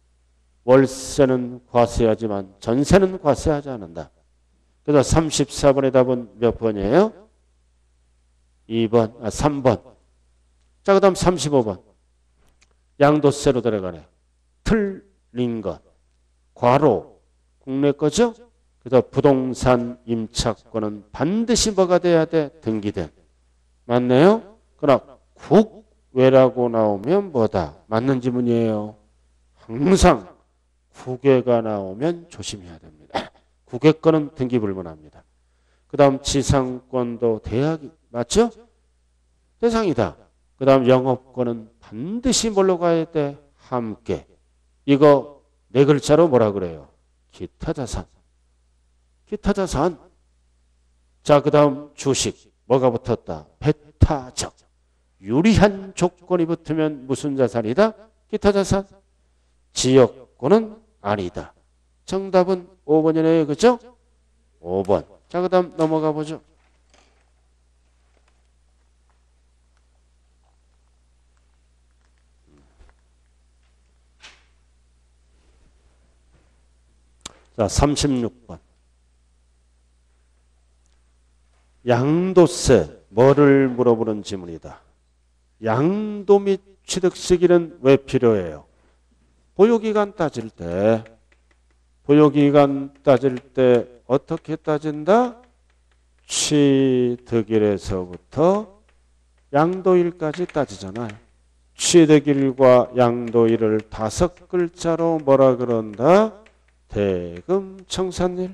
월세는 과세하지만 전세는 과세하지 않는다. 그래서 삼십사 번의 답은 몇 번이에요? 이 번, 아, 삼 번. 자, 그 다음 삼십오 번. 양도세로 들어가네. 틀린 것. 과로. 국내 거죠? 그래서 부동산 임차권은 반드시 뭐가 돼야 돼? 등기된. 맞네요? 그러나 국외라고 나오면 뭐다? 맞는 지문이에요. 항상 국외가 나오면 조심해야 됩니다. 국외 거는 등기 불문합니다. 그 다음 지상권도 대학이 맞죠? 대상이다. 그 다음 영업권은 반드시 뭘로 가야 돼? 함께. 이거 네 글자로 뭐라 그래요? 기타 자산. 기타 자산. 자, 그 다음 주식. 뭐가 붙었다? 배타적. 유리한 조건이 붙으면 무슨 자산이다? 기타 자산. 지역권은 아니다. 정답은 오 번이네요. 그죠? 오 번. 자, 그 다음 넘어가 보죠. 자, 삼십육 번. 양도세, 뭐를 물어보는 지문이다. 양도 및 취득 시기는 왜 필요해요? 보유기간 따질 때, 보유기간 따질 때 어떻게 따진다? 취득일에서부터 양도일까지 따지잖아요. 취득일과 양도일을 다섯 글자로 뭐라 그런다? 대금 청산일.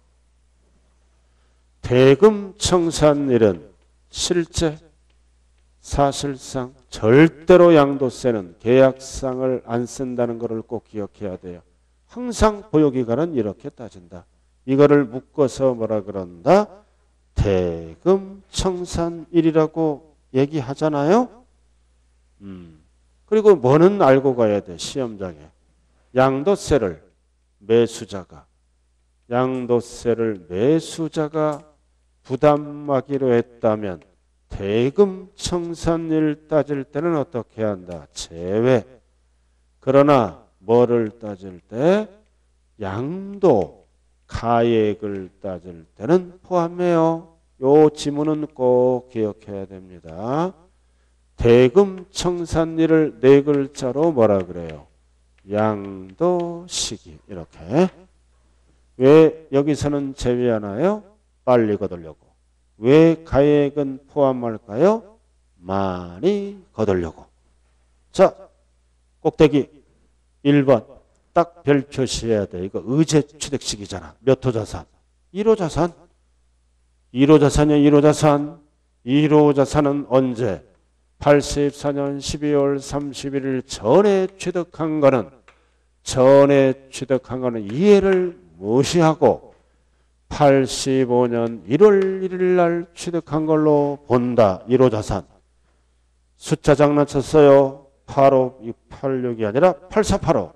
대금 청산일은 실제 사실상 절대로 양도세는 계약상을 안 쓴다는 것을 꼭 기억해야 돼요. 항상 보유기간은 이렇게 따진다. 이거를 묶어서 뭐라 그런다? 대금 청산일이라고 얘기하잖아요. 음. 그리고 뭐는 알고 가야 돼? 시험장에. 양도세를 매수자가 양도세를 매수자가 부담하기로 했다면 대금 청산일 따질 때는 어떻게 한다? 제외. 그러나 뭐를 따질 때? 양도 가액을 따질 때는 포함해요. 요 지문은 꼭 기억해야 됩니다. 대금 청산일을 네 글자로 뭐라 그래요? 양도 시기. 이렇게. 왜 여기서는 제외하나요? 빨리 거두려고. 왜 가액은 포함할까요? 많이 거두려고. 자, 꼭대기 일 번 딱 별 표시해야 돼. 이거 의제 취득식이잖아. 몇 호 자산? 일 호 자산. 일 호 자산이야. 일 호 자산. 일 호 자산은 언제? 팔십사 년 십이월 삼십일 전에 취득한 거는 전에 취득한 거는 이해를 무시하고 팔십오 년 일월 일일 날 취득한 걸로 본다. 일 호 자산. 숫자 장난쳤어요. 팔오육팔육이 아니라 팔사팔오.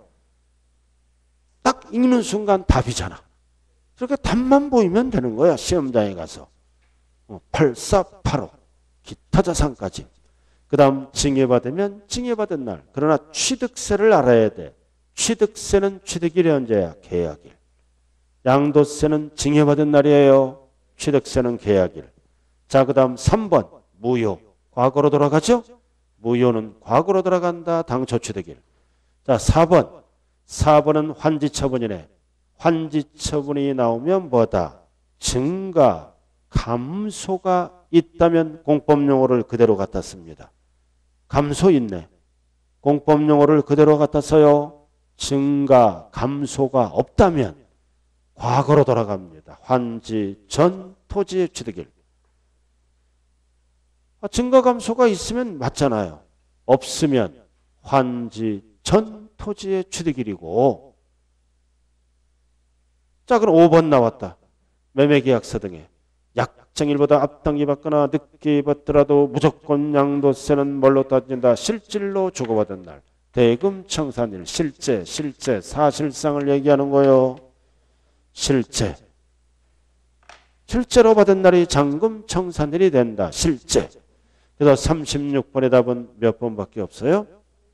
딱 읽는 순간 답이잖아. 그렇게 답만 보이면 되는 거야. 시험장에 가서. 팔사팔오. 기타 자산까지. 그 다음 징여받으면 징여받은 날. 그러나 취득세를 알아야 돼. 취득세는 취득일이 언제야? 계약일. 양도세는 징여받은 날이에요. 취득세는 계약일. 자, 그 다음 삼 번 무효. 과거로 돌아가죠? 무효는 과거로 돌아간다. 당초 취득일. 자, 사 번. 사 번은 환지처분이네. 환지처분이 나오면 뭐다? 증가, 감소가 있다면 공법용어를 그대로 갖다 씁니다. 감소 있네. 공법용어를 그대로 갖다 써요. 증가, 감소가 없다면 과거로 돌아갑니다. 환지 전 토지의 취득일. 아, 증가, 감소가 있으면 맞잖아요. 없으면 환지 전 토지의 취득일이고. 자, 그럼 오 번 나왔다. 매매계약서 등에 약정일보다 앞당기 받거나 늦게 받더라도 무조건 양도세는 뭘로 따진다? 실질로 주고받은 날. 대금 청산일. 실제, 실제, 사실상을 얘기하는 거예요. 실제. 실제로 받은 날이 잔금 청산일이 된다. 실제. 그래서 삼십육 번의 답은 몇 번밖에 없어요?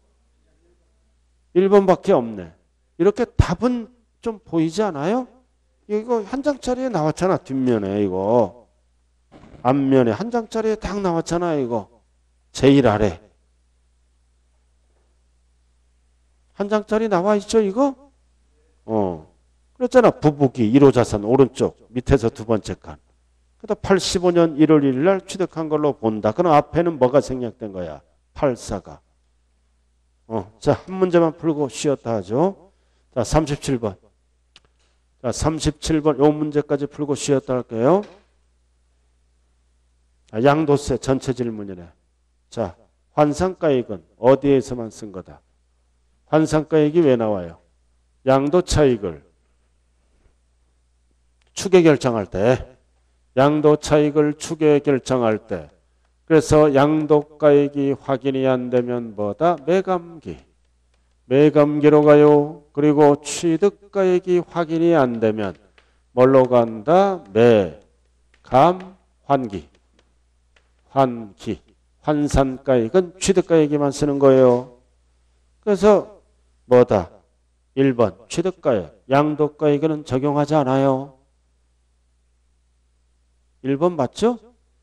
일 번밖에 없네. 이렇게 답은 좀 보이지 않아요? 이거 한 장짜리에 나왔잖아. 뒷면에 이거. 앞면에 한 장짜리에 딱 나왔잖아. 이거. 제일 아래. 한 장짜리 나와 있죠 이거? 어. 그랬잖아. 부부기 일 호 자산 오른쪽 밑에서 두 번째 칸. 그다음 팔십오 년 일월 일일 날 취득한 걸로 본다. 그럼 앞에는 뭐가 생략된 거야? 팔사가. 어. 자, 한 문제만 풀고 쉬었다 하죠. 자, 삼십칠 번. 자, 삼십칠 번 요 문제까지 풀고 쉬었다 할게요. 자, 양도세 전체 질문이네. 자, 환산가액은 어디에서만 쓴 거다? 환산가액이 왜 나와요? 양도 차익을 추계 결정할 때, 양도 차익을 추계 결정할 때, 그래서 양도가액이 확인이 안 되면 뭐다? 매감기. 매감기로 가요. 그리고 취득가액이 확인이 안 되면 뭘로 간다? 매감 환기. 환기. 환산가액은 취득가액에만 쓰는 거예요. 그래서 뭐다? 일 번 취득가액. 양도가액에는 적용하지 않아요. 일 번 맞죠?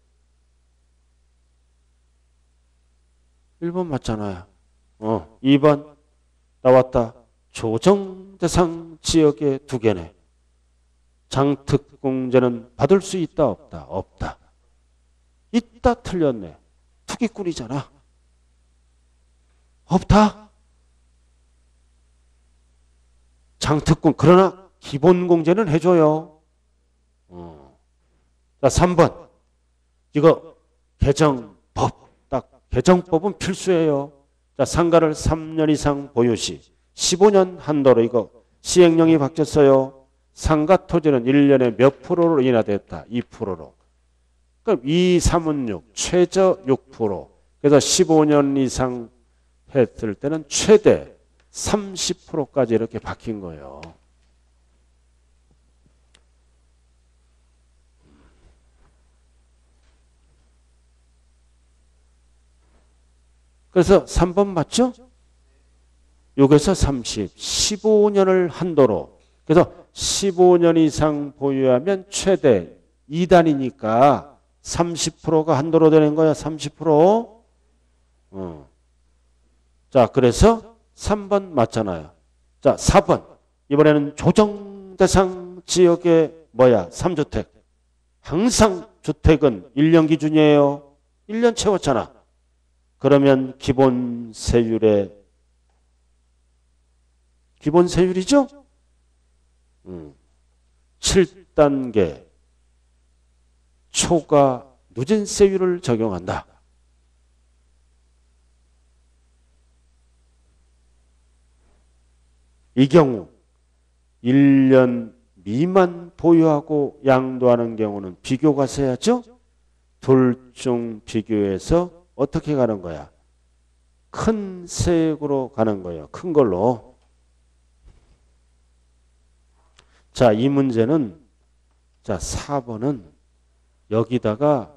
일 번 맞잖아요. 어, 이 번 나왔다. 조정대상 지역의 두 개네. 장특공제는 받을 수 있다 없다? 없다. 있다 틀렸네. 투기꾼이잖아. 없다. 장특공 그러나 기본공제는 해줘요. 어. 자, 삼 번 이거 개정법. 딱 개정법은 필수예요. 자, 상가를 삼 년 이상 보유시 십오 년 한도로 이거 시행령이 바뀌었어요. 상가 토지는 일 년에 몇 프로로 인하됐다? 이 퍼센트로. 그럼 이, 삼은 육, 최저 육 퍼센트. 그래서 십오 년 이상 했을 때는 최대 삼십 퍼센트까지 이렇게 바뀐 거예요. 그래서 삼 번 맞죠? 육에서 삼십, 십오 년을 한도로. 그래서 십오 년 이상 보유하면 최대 이 단이니까 삼십 퍼센트가 한도로 되는 거야. 삼십 퍼센트. 어. 자, 그래서 삼 번 맞잖아요. 자, 사 번. 이번에는 조정대상 지역의 뭐야? 삼 주택. 항상 주택은 일 년 기준이에요. 일 년 채웠잖아. 그러면 기본 세율의 기본 세율이죠? 음. 칠 단계 초과 누진세율을 적용한다. 이 경우 일 년 미만 보유하고 양도하는 경우는 비교가 세야죠? 둘 중 비교해서 어떻게 가는 거야? 큰 세액으로 가는 거예요. 큰 걸로. 자, 이 문제는 자, 사 번은 여기다가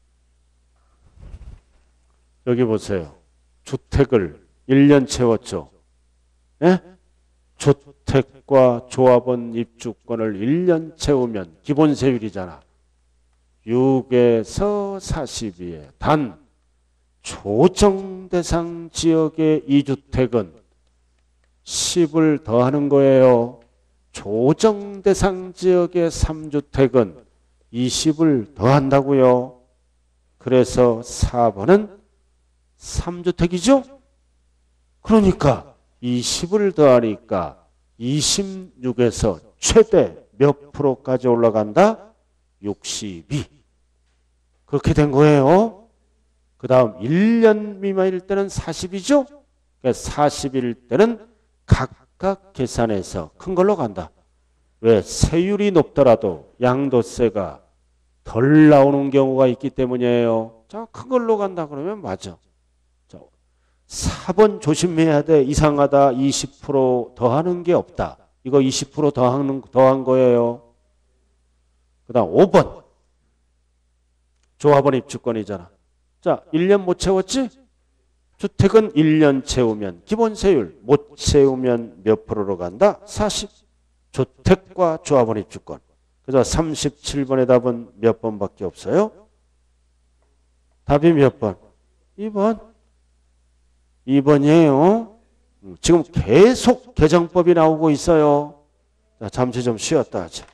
여기 보세요. 주택을 일 년 채웠죠. 예? 주택과 조합원 입주권을 일 년 채우면 기본 세율이잖아. 육에서 사십이에 단 조정 대상 지역의 이 주택은 십을 더하는 거예요. 조정 대상 지역의 삼 주택은 이십을 더한다고요. 그래서 사 번은 삼 주택이죠? 그러니까 이십을 더하니까 이십육에서 최대 몇 프로까지 올라간다? 육십이. 그렇게 된 거예요. 그 다음 일 년 미만일 때는 사십이죠? 그러니까 사십일 때는 각각 계산해서 큰 걸로 간다. 왜? 세율이 높더라도 양도세가 덜 나오는 경우가 있기 때문이에요. 자, 큰 걸로 간다 그러면 맞아. 자, 사 번 조심해야 돼. 이상하다. 이십 퍼센트 더하는 게 없다. 이거 이십 퍼센트 더하는, 더한 거예요. 그 다음 오 번. 조합원 입주권이잖아. 자, 일 년 못 채웠지? 주택은 일 년 채우면 기본 세율, 못 채우면 몇 프로로 간다? 사십. 주택과 조합원 입주권. 그래서 삼십칠 번의 답은 몇 번밖에 없어요? 답이 몇 번? 이 번. 이 번이에요. 지금 계속 개정법이 나오고 있어요. 자, 잠시 좀 쉬었다 하자.